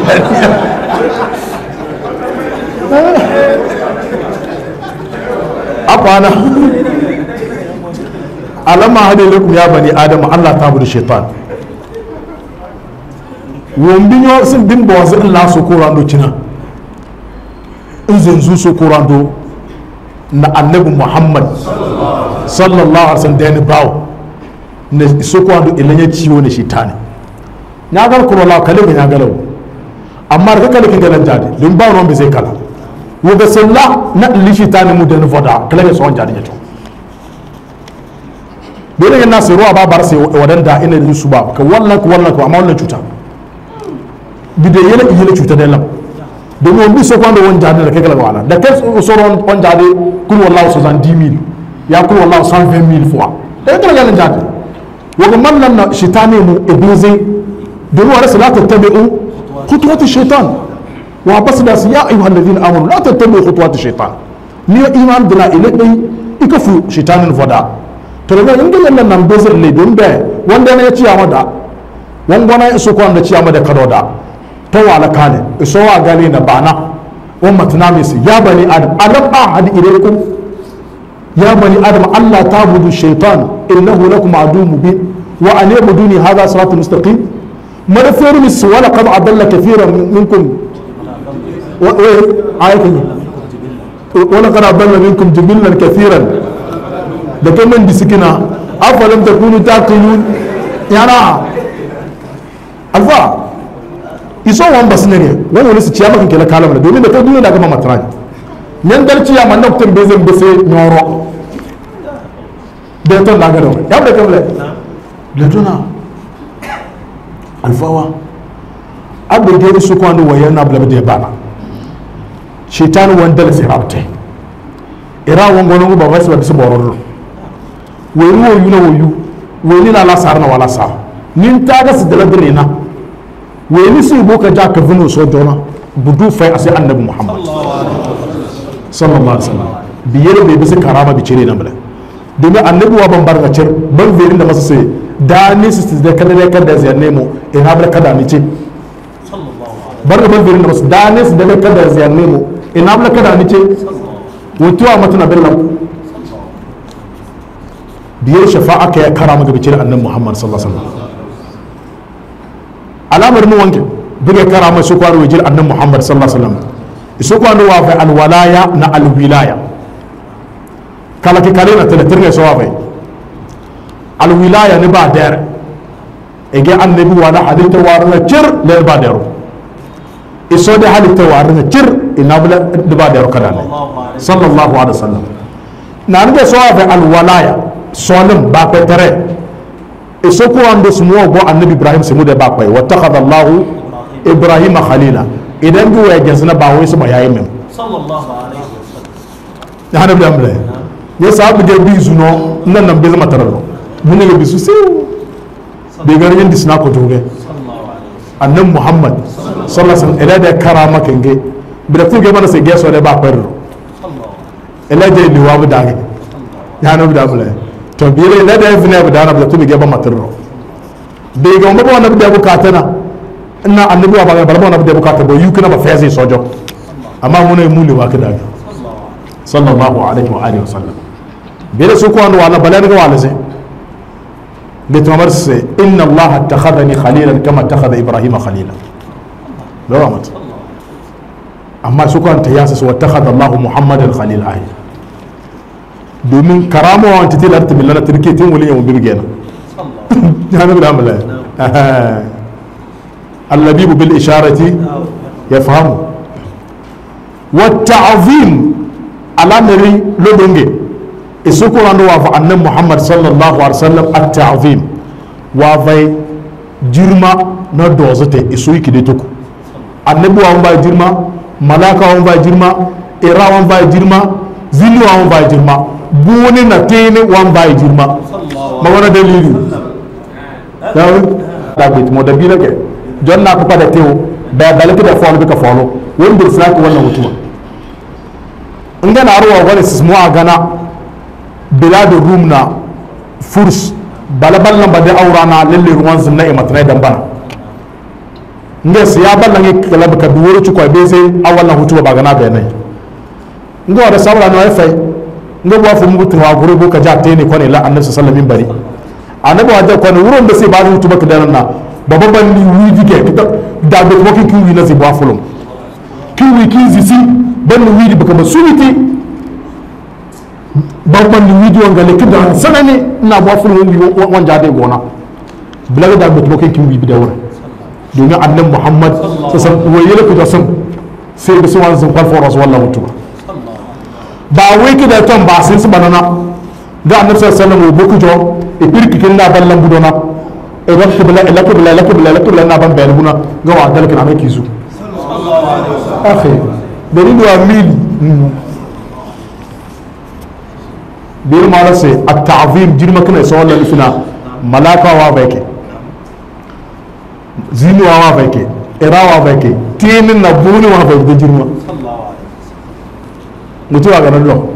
apana alama hade lakum ya bani adam Allah ta budu shaitan wombinyo sin bin bo wasu Allah so korando cina in zanzu so korando na annabi Muhammad sallallahu alaihi wasallam da ni bawo ne so korando ilanya ciwo ne shaitani nya gal ko Allah kale ga nya galawo amma da kale kin galan jade dun ba ron be zai kala wo ga sallah na li shaitani mu da ni foda kale ga son jade to dole yana sai ruwa ba bar sai wadanda ina da su ba ka wallan ku wallan ku amma wannan cuta bide yana iya cuta da lam domin wani so kwando wani jade da kai kala wala da kai so ron wani jade kun wallahi so zan mil ya kun wallahi cent vingt mille fois da kai kala jade wa man lam shaytani mu ibizi domin wa rasul la tattabi'u khutuwat ash-shaytan wa basda ya ayyuhal ladina amanu la tattabi'u khutuwat ash-shaytan ni iman dala ilai ikafu shaytanin foda to da in ga nan nan bezir le don be wanda ne ya ciya mada wanda na iso ko wanda ciya mada kadoda to wala kale iso wa gale na bana ummatuna misi ya bani adam alam ahad ilaykum ya bani adam alla ta'budu shaytan innahu lakum aduwwun mubin wa an yabuduni hadha siratul mustaqim madafir mis wala qad adalla kathiran minkum wa ayatun wala qad adalla minkum jibillan kathiran da kaman disikina afalam takunu taqilun yana alfa iso wan basnere wani wani su ciya maka kela kalam da domin da kai duniya da gama matrani nyan dalci ya man doktor bezin bese nyoro da to na gado ya da kamle da tuna alfawa abin da su kwano wayan na bla da bana shaitan wanda la sirabte ira wongo no ba wasu ba su bororo wani woyu na woyu wani na la sar na wala sa nin ta ga su da na wani su boka ja ka vino so jona budu fai asai annabi muhammad sallallahu alaihi wasallam biyar bai bisa karama bi cire nan bala domin annabi wa ban barka cer ban verin da masa sai da ni su da kada da kada zai nemo ina bar kada ni ce bar ban verin da masa da ni su da kada zai nemo ina bar kada ni ce wutuwa matuna billahu biyar shafa'a ka ya karama ga bi cire annabi muhammad sallallahu alaihi wasallam alamar mu wanke buga karama su kwaro wajir annabi muhammad sallallahu alaihi wasallam su kwano wa fa alwalaya na alwilaya kala ki kale na teletir ne so wa fa alwilaya ni ba der ege annabi wala hadita warna cir le ba dero iso da hadita warna cir ina bula da ba dero kada ne sallallahu alaihi wasallam na ne so wa fa alwalaya solim ba petere iso ko ando sumo go annabi ibrahim simu da ba kwai wattakhadha allah ibrahim khalila idan bi waya jasna ba wai su ba yayi min sallallahu alaihi wasallam ya hanabi amre ya sabu de bi zuno nan nan be zama tararo mun ne bi su sai be garin yin disna ko joge annabi muhammad sallallahu alaihi wasallam ila da karama kenge bi da tuge mana sai geso da ba kwai ila da liwa bu dage ya hanabi da amre to bire la da fina bu dana bu tuge ba matarro be ga mo ba na da bukatana ina annabi wa ba ba na da bukata ba yu kana ba fa zai sojo amma mun ne muli wa kada sallallahu alaihi wa alihi wasallam bire su ko wanda wala balan ga wala sai bi tamar sai inna allah attakhadhani khalilan kama attakhadha ibrahim khalila lawa mat amma su ko anta yasa wa attakhadha allah muhammadan khalil ahi domin karama wa anti tilar tibilla tirke tin wali yawon bibigena ya nabi da amala allabibu bil isharati yafhamu wa ta'zim ala nari lodonge isuko rando wa fa annabi muhammad sallallahu alaihi wasallam at ta'zim wa vai jirma na dozate isu ikide toku annabi wa ba jirma malaka wa ba jirma ira wa ba jirma zinu wa ba jirma buni na tene wan bai jirma ma wana dalili da bit mo da bilage jonna ko pada tewo da dalika da folo bika folo won bir saka wannan mutuma ngana arwa wala sismu agana bilad rum na furs balabal nan bade aurana lalle ruwan sunna e matrai dan bana nges ya ballan ke kala baka duworo ci ko be sai awalan hutuba ba gana bayanai ndo da sabra no fai ndo ba fu mutu wa gure boka ja tene ko ne la annabi sallallahu alaihi wasallam bari annabi wa da ko ne wuron da sai ba hutu baka da na baba ban ni wi dige kita da do ko ki wi na sai ba fulum ki wi ki zisi ban ni wi baka ba suwiti ban ban ni wi di wanga le kida sanane na ba fulum wi wan ja de gona bilaga da do ko ki wi bi da wura domin annabi muhammad sallallahu alaihi wasallam wayele ko da sun sai bi suwan sun farfo rasul wallahi ba wai ki da ton ba sai su banana ga annabi sallallahu alaihi wasallam boku jo e pirki kin na ballan budona e wakti bala ila ko bala ko bala ko bala na ban bayar buna ga wa dalka na mai kizu sallallahu alaihi wasallam akhi dari do amil bir mala sai at-ta'zim jirma kana sai wallahi fina malaka wa baike zinu wa baike irawa baike tinin na buni wa baike jirma mutuwa ga nan lo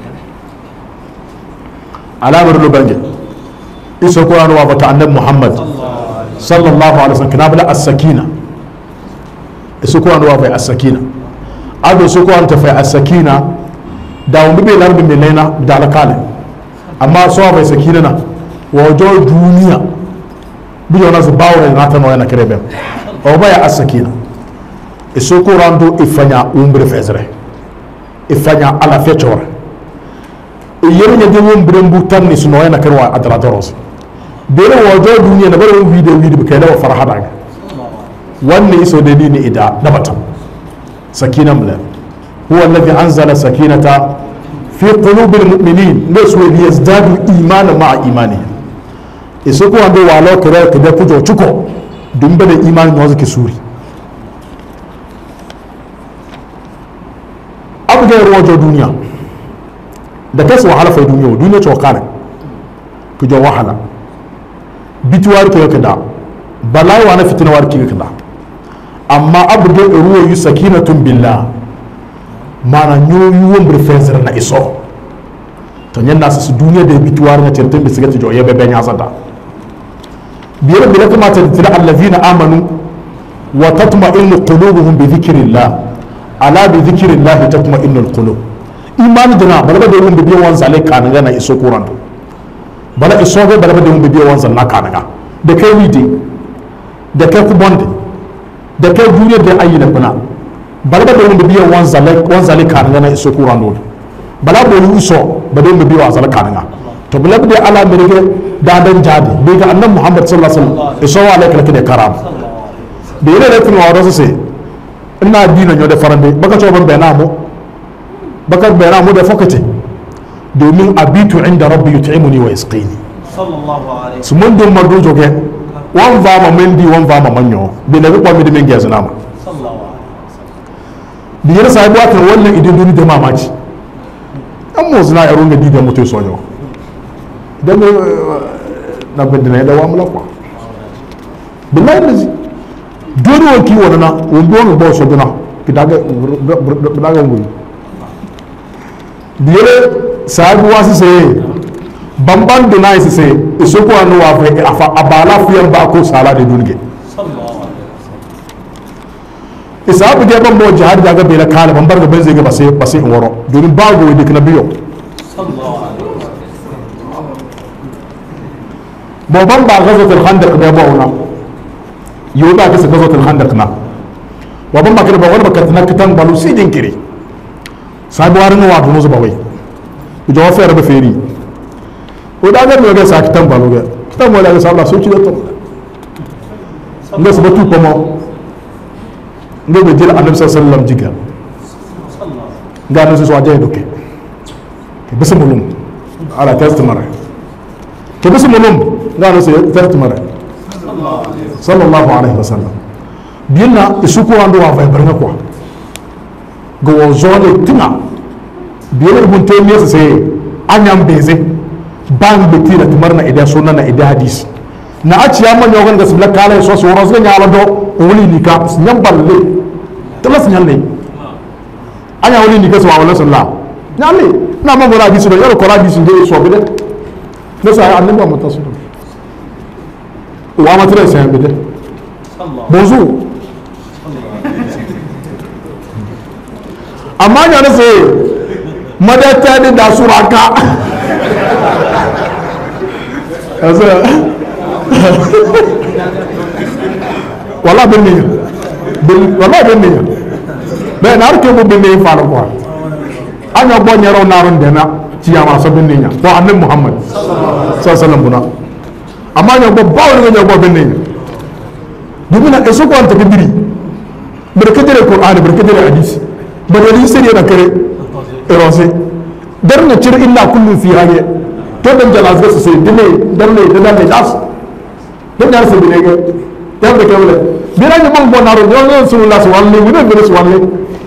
alamar lo bange iso ko wa bata annabi muhammad sallallahu alaihi wasallam kana bala as-sakina iso ko wa bai as-sakina ado so ko anta fa as-sakina da wani bai larbi mai laina da alkale amma so bai sakina na wajo duniya biyo na su bawo na ta no na kirebe o bai as-sakina iso ko rando ifanya umbre fezre ifanya ala fechora yeri nya de won brembu tanni suno yana karwa adra doros bere wajo duniya na bare video video kai da farhada ga wannan iso da ni ida da bata sakina mala huwa alladhi anzala sakinata fi qulubil mu'minin nasu yazdadu imanan ma'a imani iso ko ando walo kare ka da kujo chuko dumbe da imani wazo ki suri abu da wajo duniya da kasu wahala fa duniya duniya to kana kujo wahala bituwar ke kada balai wa na fitina war ke kada amma abu da ruwa yu sakinatun billah mana nyoyu won brefensere na iso to nyen nasu su duniya da bituwar na certain bisigati jo yebe benya santa biyar bila kuma ta tira allazina amanu wa tatma'innu qulubuhum bi dhikrillah ala bi dhikrillah tatma'innu alqulub iman dana balaba da won bibiyan wan zalai kananga na iso kuran bala iso be balaba da won bibiyan wan zalna kananga da kai widi da kai ku bonde da kai duniya da ayyana bana balaba da won bibiyan wan zalai wan zalai kananga na iso kuran do bala bo yu iso ba da bibiyan wan zalai kananga to balaba da ala mirge da dan jadi be ga annabi muhammad sallallahu alaihi wasallam iso wa alaihi da karam da yana da tun wa sai ina dina nyo da farande baka to ban bayana mu baka bayana mu da fakati domin abitu inda rabbi yut'imuni wa yasqini sallallahu alaihi su mun dum madu joge wan va ma mendi wan va ma manyo be na ko mi de men gezu nama sallallahu alaihi bi yara sai ba ta wannan idan duni da mamaci an mu zina yaro ga didan mutai sojo dan na bedina da wa mulakwa billahi lazi doni wanki wadana wanda wani ba su duna kidaga bidaga nguri biyere sahabi wasu sai bamban duna isi sai isu ko anu wa fa afa abala fiyan ba ko sala da dunge isabu de ban mo jihad daga bela kala ban barga ban zai ga basai basai in woro domin ba go dik na biyo babban ba gazatul khandaq da ba wannan yau ba kasa gazotul khandaq na waban bakar ba wani bakar na kitan balu sai dinkiri sabuwar no wadu musu bawai ku jawo fere ba feri o da ga no ga sa kitan balu ga kitan wala ga sabla so ci da to nda su batu kuma ndo be jira annabi sallallahu alaihi wasallam jiga ga no so waje doke ke bisu mulum ala tasmara ke bisu mulum ga no so tasmara sallallahu alaihi wasallam biina isuku ando wa fa barna ko go zone tina biina ibn taymiya sai anyam beze ban betira tumarna ida sunna na ida hadis na aciya man yogan ga subla kala so so rozo nyala do wuli ni ka nyam balle talas nyalle anya wuli ni ka so wala sallallahu nyalle na ma mora bisu do yaro ko rabi sun de so bede no sa annabi Muhammad sallallahu wa matira sai bede bonjour amma ya nase madata da da suraka asa wala bin ne wala bin ne be na arke bu bin ne fara ko anya bo nyaro narun dena ciyama so bin ne ko annabi Muhammad sallallahu alaihi wasallam buna amma nya bo bawo ne nya bo bin ne dubuna eso ko anta bidiri barkatere qur'ani barkatere hadisi badali sai da kare erose darna cir illa kullu fi hage to dan jalaz ga sai dine darne da dan das dan dar sai bine ga dan da kawle bira ni mon bonaro yo yo sallallahu alaihi wasallam ni ne su walle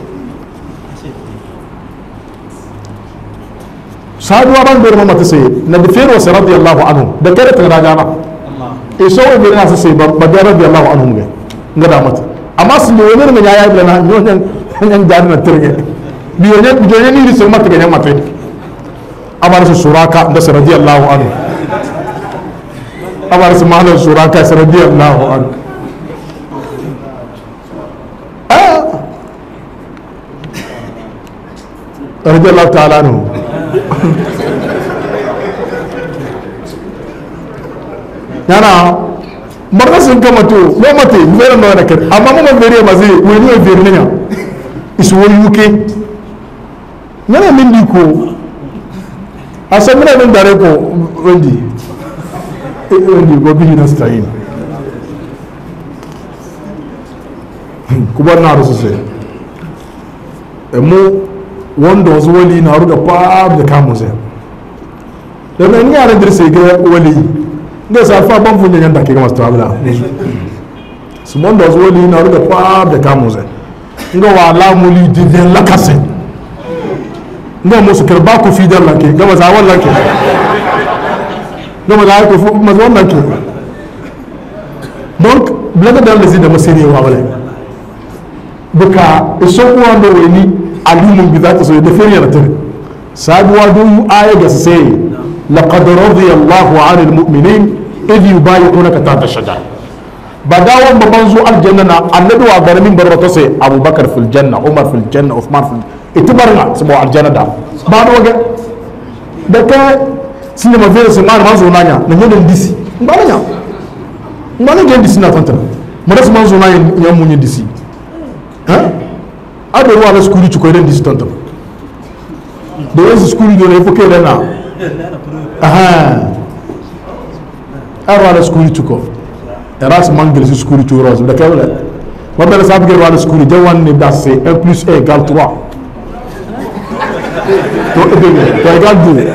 sadu ban ber mamata sai na da fero sai radiyallahu anhu da kare ta rajana e so be na sai ba da radiyallahu anhu ga ngada mata amma su ne wani ne ya yi na nyonan nyan jari na tirge bi yone bi yone ni sai mata ga mata amar su suraka da radiyallahu anhu amar su mahalan suraka radiyallahu anhu ah radiyallahu ta'ala anhu yana marka sun kama to mo mate vere no nakar amma mo vere mazi wani o vere nya isu wo yuke nana min di ko asamina min dare ko wendi وبه نستعين كبر نار سوسي مو wanda wasu wali na ruga fab da kamun sai da mai ni yaran dirse ga wali da safa ban funye yanda ke ga masu tabla su wanda wasu wali na ruga fab da kamun sai nga wala muli divin lakase nga musu karba ku fi dan lake ga maza wallan ke ga maza ku fu maza wallan ke donc blaga dan lazi da masiri wa wala buka iso ko wanda wani alimun bi zata so da fariya da tare sabuwa dun aya ga sai laqad radiyallahu 'anil mu'minin idh yubayyi'unaka tahta shajar badawan baban zu aljanna na annabi wa garamin barata sai abubakar fil janna umar fil janna uthman fil itibarna sabo aljanna da ba do ga da ka sinne ma vere sai ma zo nanya na nyen disi mbanya mbanya nyen disi na tantana mara sai ma zo nanya ya munye disi ha ado wala skuli ci ko den disi tantana do wasi skuli do ne foke da na aha arwa skuli ci ko eras mangel si skuli ci rose da kawla ba bela sabu gel wala skuli jawan ne da c'est un plus un égale trois to ebe to égale deux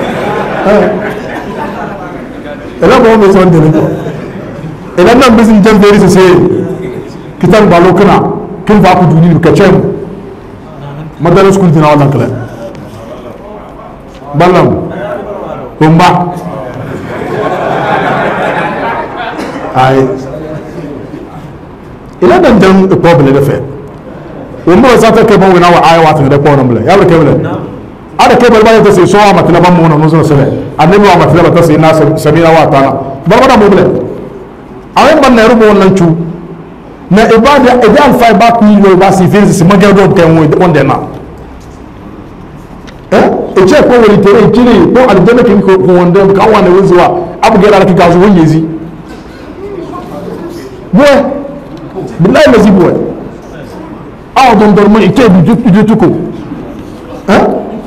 ela bo me son de ko ela nan bisin jam veri se kitan balo kana kin fa ku duni ka cem madara skuli dina wala kala balam kumba ay ila dan dan problem da fe o mo sa ta ke bon na wa ay wa ta da ko namle ya ba ke bele ada ke bel ba ta se so ma tana ban mo na mo so se annabi wa ma tana ta se na samina wa ta na ba ba mo bele ay ban na rubo wannan cu na ibada idan fa ba ku yi ba si fi si maga do ke mo on de na eh e ce ko wani tere kire ko aljanna kin ko wanda ka wani wuzuwa abu ga da ka zo wani yezi boy billahi lazi boy aw don don mo ite du du tuko hein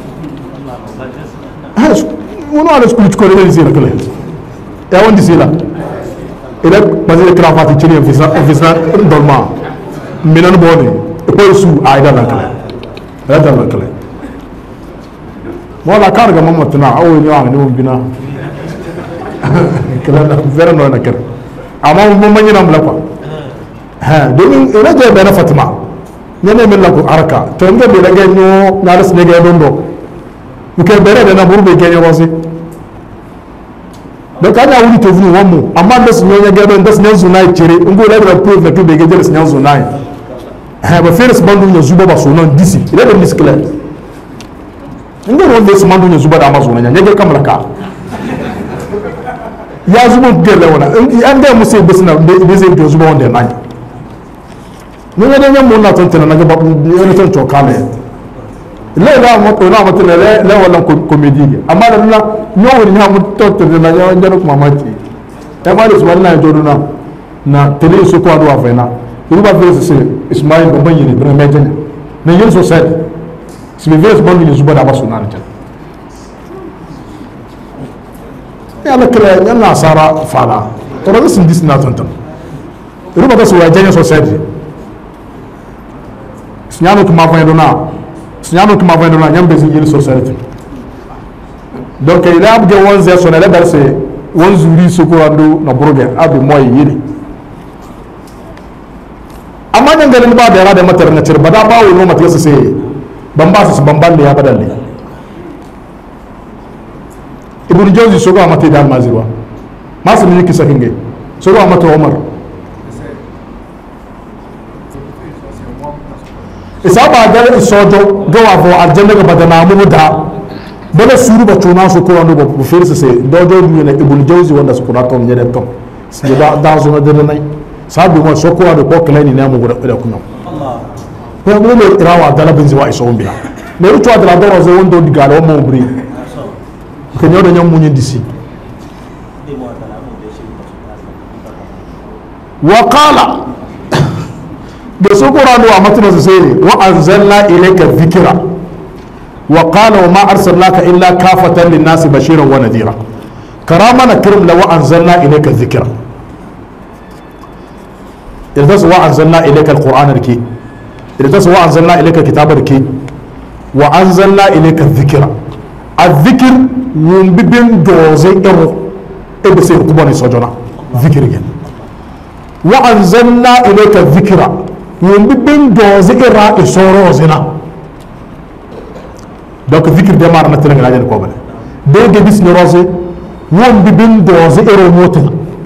ha wono ala skulu ko le zira kala ya wandi sila ila bazile krafati chini ofisa ofisa dolma minan boni ko su aida la kala aida la kala wala karga mamma tana aw ni wa ni bina kala na vera no na kar amma mun manyi nan blafa ha domin ina je bana fatima ne ne min lako arka to inda be daga nyo na ras ne ga dondo uke bere da na burbe ke nyo wasi da kana wuri to vunu wamu amma da su nyo ga don da su nyo zunai cire ngo la da proof da to be ga da su nyo zunai ha ba feres bandu nyo zuba ba so non disi ila da miskila ngo ron da su bandu nyo zuba da ma zo nya ga kamar ka ya zuba gele wana an da musu bisna da zai to zuba wanda nani mun ga dan mun na tantana na ga ba yana tan to kale le la mo to na mo tele le le wala comedy amma da na no wani ha mu to to na ya wanda kuma mati ya ba da su wallahi to na na tele su ko adwa fa na ku ba fe se Ismail babban yini bra mejanya ne yin so sai si be ves bon ni zuba da ba sunana ta ya la kala ya na sara fala to da sun disna tantan ruba da su wajanya society sinyano kuma fa dona sinyano kuma fa dona nyambe sin yiri society donc il a abge wonze so na la darse won zuri su ko ando na burger abi moy yiri amma nan garin ba da ra da matar na tirba da ba wo mata sai ban ba su ban ban da ya badalle ibn jawzi so ga mata da almazirwa masu ne kisa kinge so ga mata umar isa ba ga isojo ga wa fo aljanna ga badana mu da bala suru ba tona so ko wando ba ku firse se dojo du ne ibn jawzi wanda su kurato ne da tom sai da da zo da nai sabu ma so ko wando ko kalani ne mu guda da kuma Allah ko mu ne irawa dalabin ziwa iso umbila ne rutu adala do zo wando diga do mo bri ko nyodo nyam munyi disi wa qala da su qur'anu wa matna sai wa anzalna ilayka dhikra wa qala wa ma arsalnaka illa kafatan lin-nasi bashiran wa nadhira كرامنا كرم لو أنزلنا إليك الذكر إذا وأنزلنا إليك القرآن الكي إذا وأنزلنا إليك الكتاب الكي وأنزلنا إليك الذكر الذكر ينبين دوزي إرو إبسي ركباني سجنا ذكر جن وأنزلنا إليك الذكر ينبين دوزي إرا إسوروزنا donc zikir de mar na tele ngala jen ko bale de de bis ni rose won bi bin doze ero motin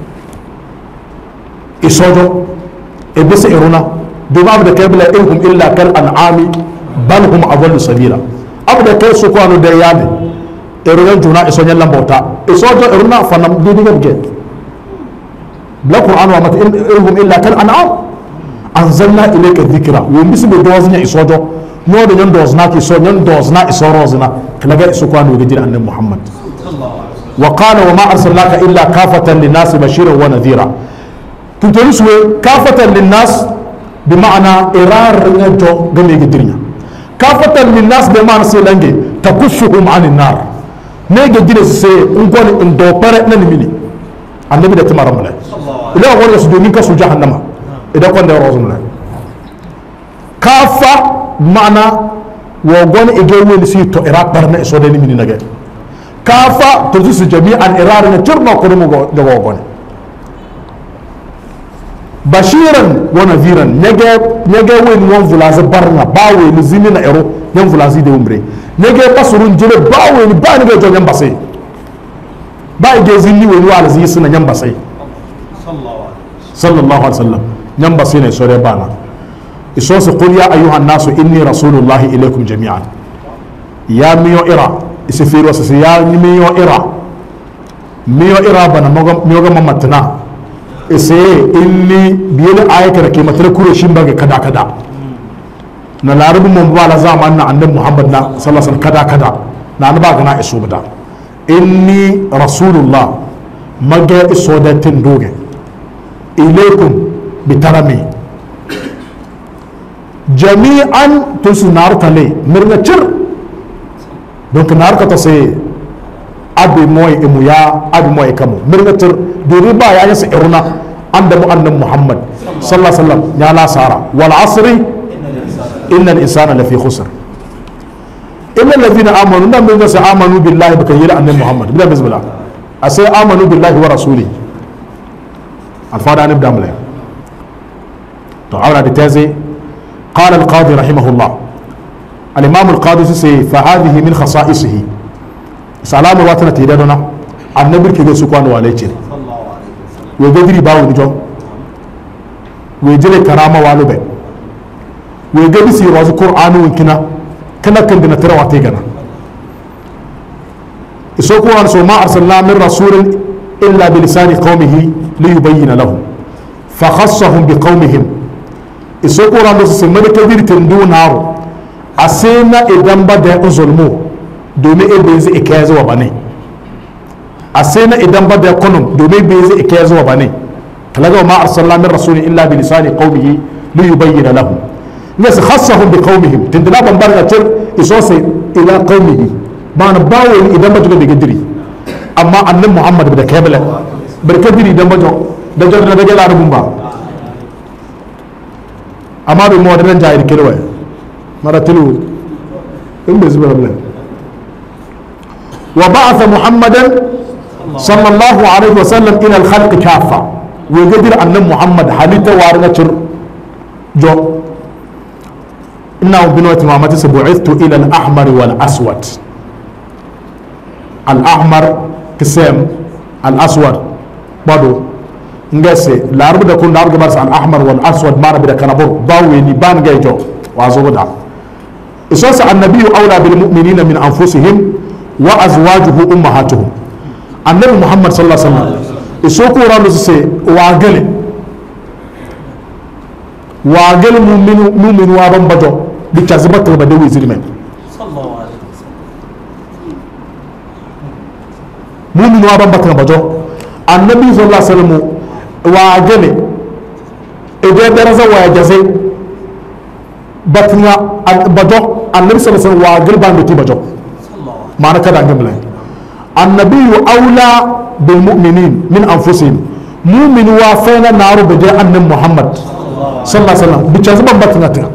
isojo e bis eruna de bab de kebla ilhum illa kal an'ami bal hum adallu sabila abda kay su ko anu de yade ero yan juna isonya lambota isojo eruna fanam de de ge bla qur'an wa mat ilhum illa kal an'am anzalna ilayka dhikra won bis be doze nya isojo no da yan dozna ki so yan dozna iso rozna kalaga isu kwano ga jira annabi Muhammad wa qala wa ma arsalnaka illa kafatan linnas bashiran wa nadhira tuntoni suwe kafatan linnas bi ma'ana irar ngajo game ga dirnya kafatan linnas bi ma'ana sai lange takushuhum anin nar ne ga jira se ngoni ndo pare nan mini annabi da timaram la ila wala su domin ka su jahannama idan kon da rozna kafa معنى وقول إجوا نسي تو إراق برنا إسوداني مني نجى كافة تجلس جميعا إراق نجرنا كريم جوا قول بشيرا ونذيرا نجى نجى وين يوم فلاز برنا باوي نزيمنا إرو يوم فلازي ده عمري نجى بسرون جل باوي نبان نجى جو يوم بسي باي جزيني وين وعلى زي سنة يوم بسي صلى الله عليه وسلم يوم بسي نسوري بانا إسوس قل يا أيها الناس إني رسول الله إليكم جميعا يا ميو إرا إسفير وسسي يا ميو إرا ميو إرا بنا ميوغا ممتنا إسي إني بيلي آية كده كي مثل كوري شمبغي كدا كدا نلارب مبالا زامنا عند محمد صلى الله عليه وسلم كدا كدا نانباغنا إسو بدا إني رسول الله مجا إسودة تندوغي إليكم بترمي جميعا تنسو نار تلي مرنا تر دونك نار كتسي أبي موي إمويا أبي موي كمو مرنا تر دوري با يا يس إرونا عند مؤمن محمد صلى الله عليه وسلم يا لا سارة والعصر إن الإنسان لفي خسر إن الذين آمنوا نعم الناس آمنوا بالله بكير أن محمد بلا بسم الله أسي آمنوا بالله ورسوله الفارع نبدأ مله تعالى بتازي قال القاضي رحمه الله الإمام القاضي سي فهذه من خصائصه سلام واتنا تيدنا النبي كي سكوان واليتين ويجري باو نجو ويجري كرامة والوبة ويجري سي روز القرآن وكنا كنا كنا ترى واتيجنا سكوان سو ما أرسلنا من رسول إلا بلسان قومه ليبين لهم فخصهم بقومهم isoko ran da su mai kabir tindu naro asena idan ba da uzulmu domin e bai zai kai zuwa bane asena idan ba da kunum domin bai zai kai zuwa bane kalaga ma arsalna min rasulin illa bi lisani qaumihi li yubayyana lahum nas khassahum bi qaumihim tindina ban barga tir iso sai ila qaumihi ba na bawo idan ba tuga daga diri amma annabi muhammad da kabila barkadiri idan ba da jarra daga larabun ba amma bai mawa da jahil kirwa mara tilu in bai zuba rabin wa ba'atha muhammadan sallallahu alaihi wasallam ila al-khalq kafa wa gadir annan muhammad halita warna cir jo inna bin wati mamati sabu'ithu ila al-ahmar wal aswad al-ahmar kisam al-aswad bado ngese larbu da kun larbu bar al ahmar wal aswad mara bi da kanabur bawe ni ban gayjo wazo da isasa annabi aula bil mu'minina min anfusihim wa azwajuhu ummahatuhum annabi muhammad sallallahu alaihi wasallam iso ko ran su se wagale wagale mu'minu mu'minu wa ban bajo bi kazibatu ba da wizir men sallallahu alaihi wasallam mu'minu wa ban bajo bajo annabi sallallahu alaihi wasallam wagale idan daraza wa jaze batnya bajo annabi sallallahu alaihi wasallam wagal ban biti bajo mana kada ngamla النبي أولى بالمؤمنين من أنفسهم مؤمن وافينا نار بجاء أن محمد صلى الله عليه وسلم بيتشاز بمبتنا تنا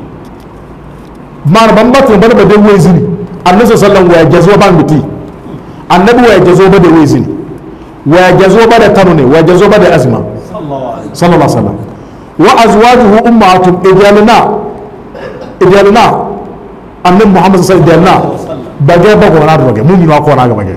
ما بمبتنا بده بده ويزني النبي صلى الله عليه وسلم ويجزوا بانبتي النبي ويجزوا بده ويزني ويجزوا بده تروني ويجزوا بده أزمة صلى الله عليه وسلم وأزواجه أمهاتهم إديالنا إديالنا النبي محمد صلى الله عليه وسلم إديالنا بجاء بقوا نار بجاء مؤمن واقوا نار بجاء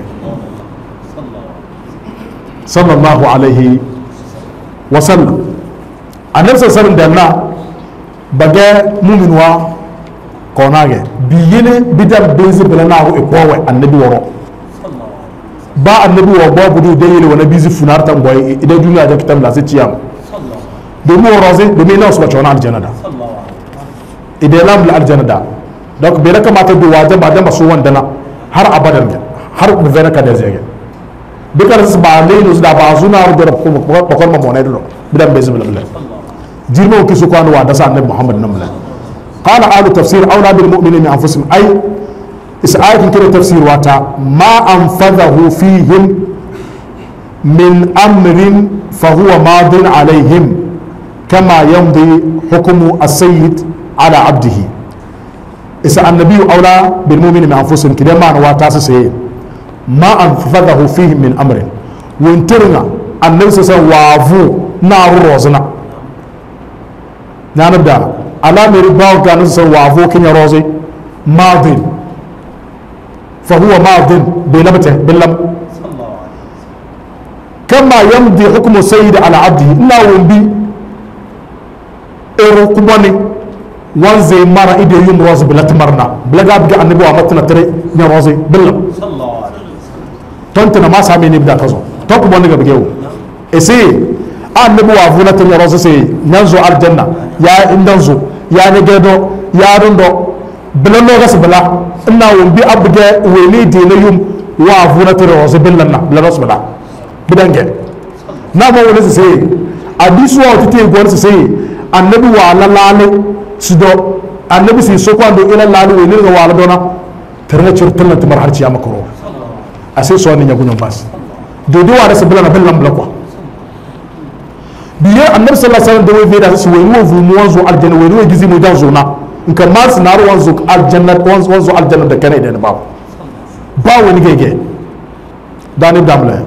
صلى الله عليه وسلم النبي صلى الله عليه وسلم دلنا بجاء مؤمن واقوا نار بيجي بدل بيز بلنا هو إقوى النبي ورا با النبي وبا بدو دليل ونبي زفنار تنبوي إذا جونا هذا كتاب لا ستيام دمو رازي دمي ناس بتشونا الجنة دا إذا لام الجنة دا donc bela kamata do waje ba da masu wandana har abadan har mu vera ka da zege bikar ba leenu da ba zuna ru da ko ko ko mo ne do bidan be zibla billah jirmo ki su kwano wa da sa annabi muhammad namla qala ahlu tafsir awla bil mu'minina min anfusihim ay is ayatin kira tafsir wata ma anfadahu fihim min amrin fa huwa madin alaihim kama yamdi hukmu as-sayyid ala abdihi isa annabi awla bil mu'minina min anfusihim kidan ma wata sa sai ma anfadahu fihim min amrin wintirna annabi sa wavu na rozna na nabda ala meri bawo ga nan sa wavu kin rozi madin fa huwa madin bi labata billam kama yamdi hukmu sayyid ala abdi illa wumbi ero kubani wanze mara ide yum rozi bilat marna blaga bi annabi wa matna tare nya rozi billam tontena ma sami ni bida kazo top bonne ga bigewo ese annabi wa vula tan ya rozo sai nanzo aljanna ya indanzo ya ne gedo ya rundo bilan no gas bala inna won bi abge weli de ne yum wa vula tan rozo bilan na bilan rozo bala bidange na mo wala sai hadisu wa tete gor sai annabi wa lalale sido annabi sai so kwando ila lalu weli ga wala dona tarna cirtan ta mar harci ya makaro asai so ne nyagunyan bas dodo wa da sabila na bilan bla kwa biye annabi sallallahu alaihi wasallam da wai da su wai wo mu wanzo aljanna wai wai gizi mu dan zona in kan ma su naru wanzo aljanna wanzo wanzo aljanna da kane da ba ba wani gege dani damla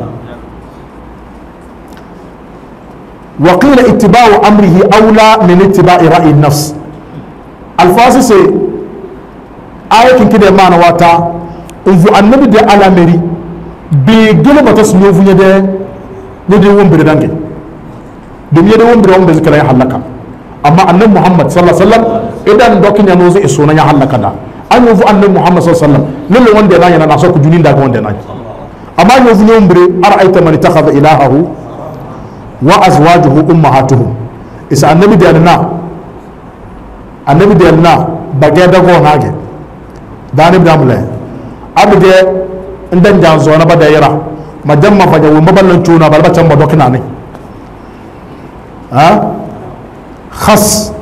wa qila ittiba'u amrihi awla min ittiba'i ra'i an-nafs alfasi sai ayatin kide mana wata uzu annabi da alameri bi gilba ta sunu funya de ne de won bir dange dum yede won bir won be zikra ya halaka amma annabi muhammad sallallahu alaihi wasallam idan dokin ya nozo isona ya halaka da an yufu annabi muhammad sallallahu alaihi wasallam lille wonde na yana na so ku junin da wonde na amma yufu ne won bir ara'aita man ittakhadha ilahahu wa azwajuhu ummahatuhum isa annabi da na annabi da na bage da go hage dani bidamule abide indan janzo na bada yara majamma faja wo maballan tuna balba can badokina ne ha khas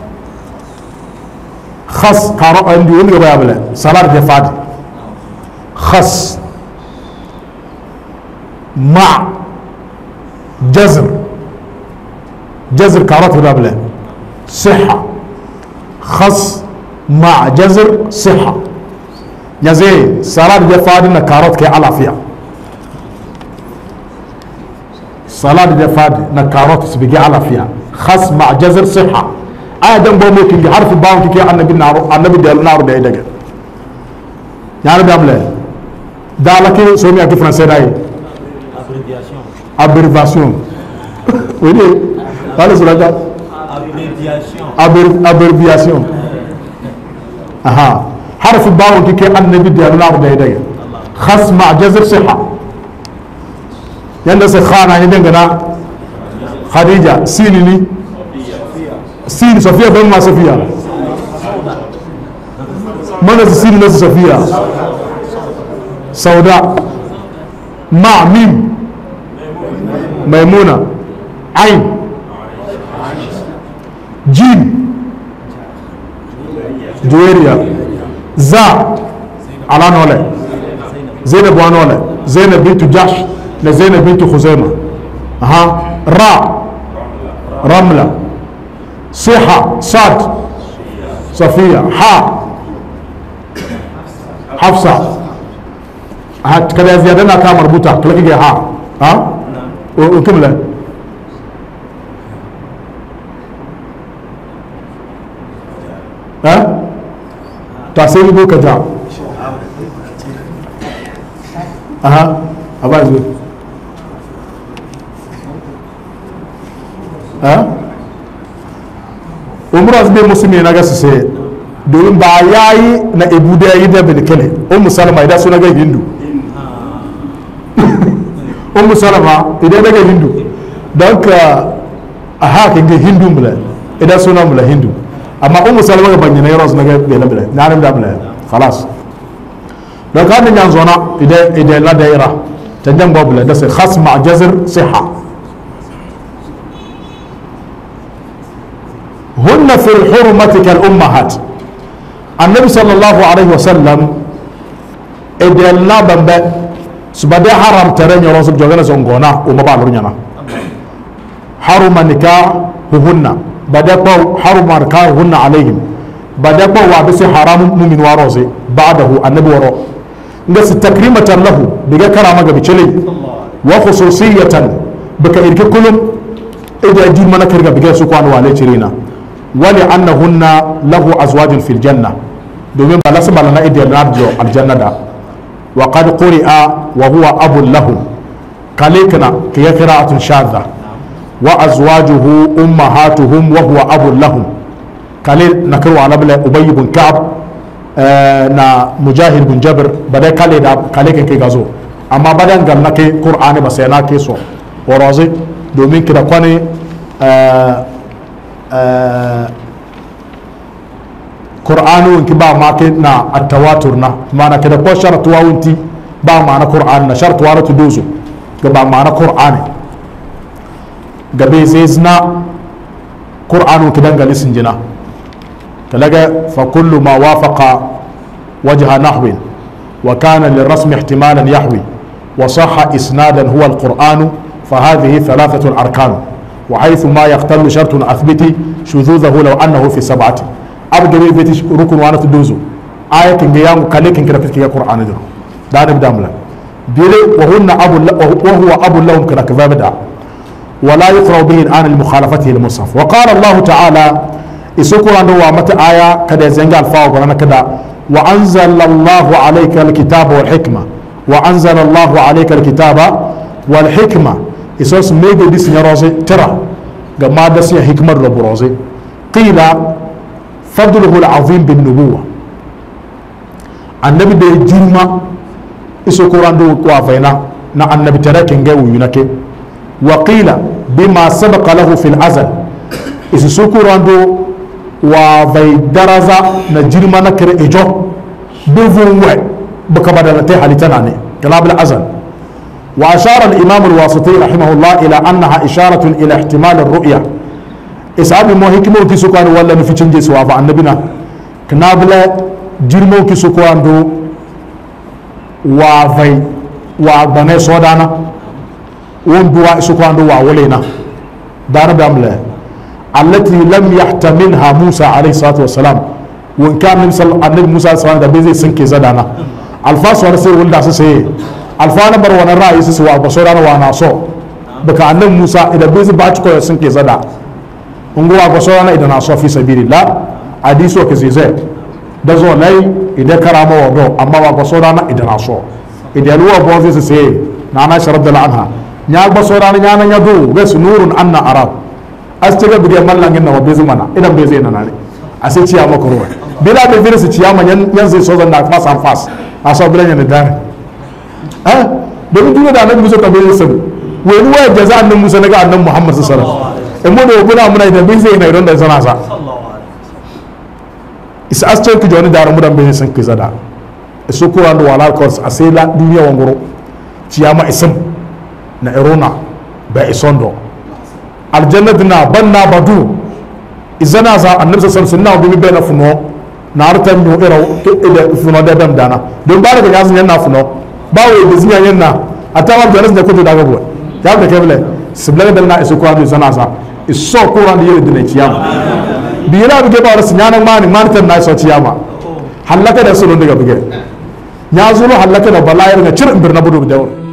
khas karo andi woni ga bayabale salar de fadi khas ma jazr jazr karo bayabale صحة خص مع جزر صحة يزي صلاة جفادنا كاروت كي على فيها صلاة جفادنا كاروت سبيجي على فيها خص مع جزر صحة آدم بومو كي حرف باو كي النبي النار النبي ديال النار ده يدق يعني بيعمل دالك سومي أكيد فرنسي داي abréviation oui قال سلاجا abréviation abréviation aha حرف باو كي النبي ديال النار ده يدق خص مع جزر صحة yanda sai khana ne dangana khadija sini ni sini safiya ban ma safiya mana sini na safiya sauda ma mim maimuna ain jim juweriya za ala nole zainab wa nole Zainab bintu Jahsh da Zainab bintu Khuzaima. Aha, Ra Ramla, Siha Sad Safiya, Ha Hafsa. Kada ziyada na ka marbuta kala kike ha ha o kimla ha ta sai ko ka ja aha abazu ha umra zbe muslimi na ga su sai domin ba yayi na ibu da yayi da bin kale ummu salama idan suna ga hindu ummu salama idan daga hindu don ka a haka ga hindu mula idan suna mula hindu amma ummu salama ga banyana yaros na ga bela bela na nan da mula khalas don ka nan yanzu na idan idan la daira tanjan babula da sai khas ma jazr siha hunna fil hurmati kal ummahat annabi sallallahu alaihi wasallam idan la bambe subade haram tare nyoro sub jogana zongona o maba lor nyana haruma nikahuhunna bade ko haruma nikahuhunna alaihim bade ko wa bisi haram mumin warose ba'dahu annabi waro ngas takrimatan lahu biga karama ga bicele wa khususiyatan baka irke kulum ida di mana karga biga su kwano wale cirina wali annahunna lahu azwajun fil janna domin ba lasu balana ida radio aljanna da وقد قرئ وهو أب لهم كليكنا كي قراءة شاذة وأزواجه أمهاتهم وهو أب لهم كليل نكروا على بلا أبي بن كعب آه نا مجاهد بن جبر بدأ كليل كليك كي غزو أما بدأ قالنا كي قرآن بسينا كي سو ورازي دومين كده قاني آه آه Qur'anu ki ba ma ke na at-tawatur na mana kada ko sharatu wawunti ba ma na Qur'an na sharatu waratu dozo ga ba ma na Qur'ani ga be zezna Qur'anu ki danga lisin jina kalaga fa kullu ma wafaqa wajha nahwin wa kana lirasm ihtimalan yahwi wa sahha isnadan huwa al-Qur'an fa hadhihi thalathatu al-arkan wa haythu ma yaqtalu shartun athbiti shudhudahu law annahu fi sab'ati abdul beti rukun wana to dozo ayatin ga yangu kale kin kira fiske qur'ani do da da damla bile wa hunna abu wa huwa abu lahum kana kazabada wala yuqra bihi an al mukhalafati al musaf wa qala allah ta'ala isukuran wa mata aya kada zanga alfa wa kada wa anzala allah alayka al kitaba wal hikma wa anzala allah alayka al kitaba wal hikma isos mege dis nyarose tira ga ma da siya hikmar da burose qila فضله العظيم بالنبوة النبي ده جرما إسقوران دو وافينا نا النبي ترى كنجا وينake وقيل بما سبق له في الأزل إسقوران دو وافي درزا نا جرما نكر إجو بفون وعد بكبدلته حالتنا كلام الأزل وأشار الإمام الواسطي رحمه الله إلى أنها إشارة إلى احتمال الرؤية isabi mo hikimo ki su kwano walla no fi canje su wafa annabina knabla jirmo ki su kwando wa vai wa bane sodana won duwa su kwando wa walena dana damle allati lam yahtamilha Musa alayhi salatu wassalam won kan annabi Musa sallallahu da bai sun ke zadana alfa so sai wanda su sai alfa na bar wannan ra'ayi su wa ba sodana wa na so baka annabi Musa idan bai ba ci ko sun ke zada unguwa ga sauran idan na so fi sabilillah hadiso ke zai da zo lai idan karama wa do amma wa ga sauran idan na so idan ruwa bo zai sai na na sharab da anha nya ga sauran nya nan ya do ga sunurun anna arab astiga bige mallan inna wa bezumana idan bai zai nana ne a sai ciya maka ruwa bila da virus ciya man yan zai so zan na fas an fas a so bilan ne dare eh domin duniya da annabi Musa ka bai sabu wai ruwa da za annabi Musa naga annabi Muhammad sallallahu alaihi wasallam emo do buna muna da bin zai na iron da sana sa isa asto ki joni da mu dan bin san ki zada su ko ando wala course asela duniya wangoro ciyama isam na irona ba isondo aljannat na banna badu izana za annabi sallallahu alaihi wasallam bi bena funo na artan no ira ida funo da dam dana don ba daga yazin yana funo bawo da zinya yanna atama da da kudu daga bo ya da kebele sibla da na isu kwado sana sa iso kuran da yele da ciyama bira buge ba rasu nyanan mani manitan na so ciyama halaka da sulun daga buge ya zuru halaka da balayar ga cirin birna budu da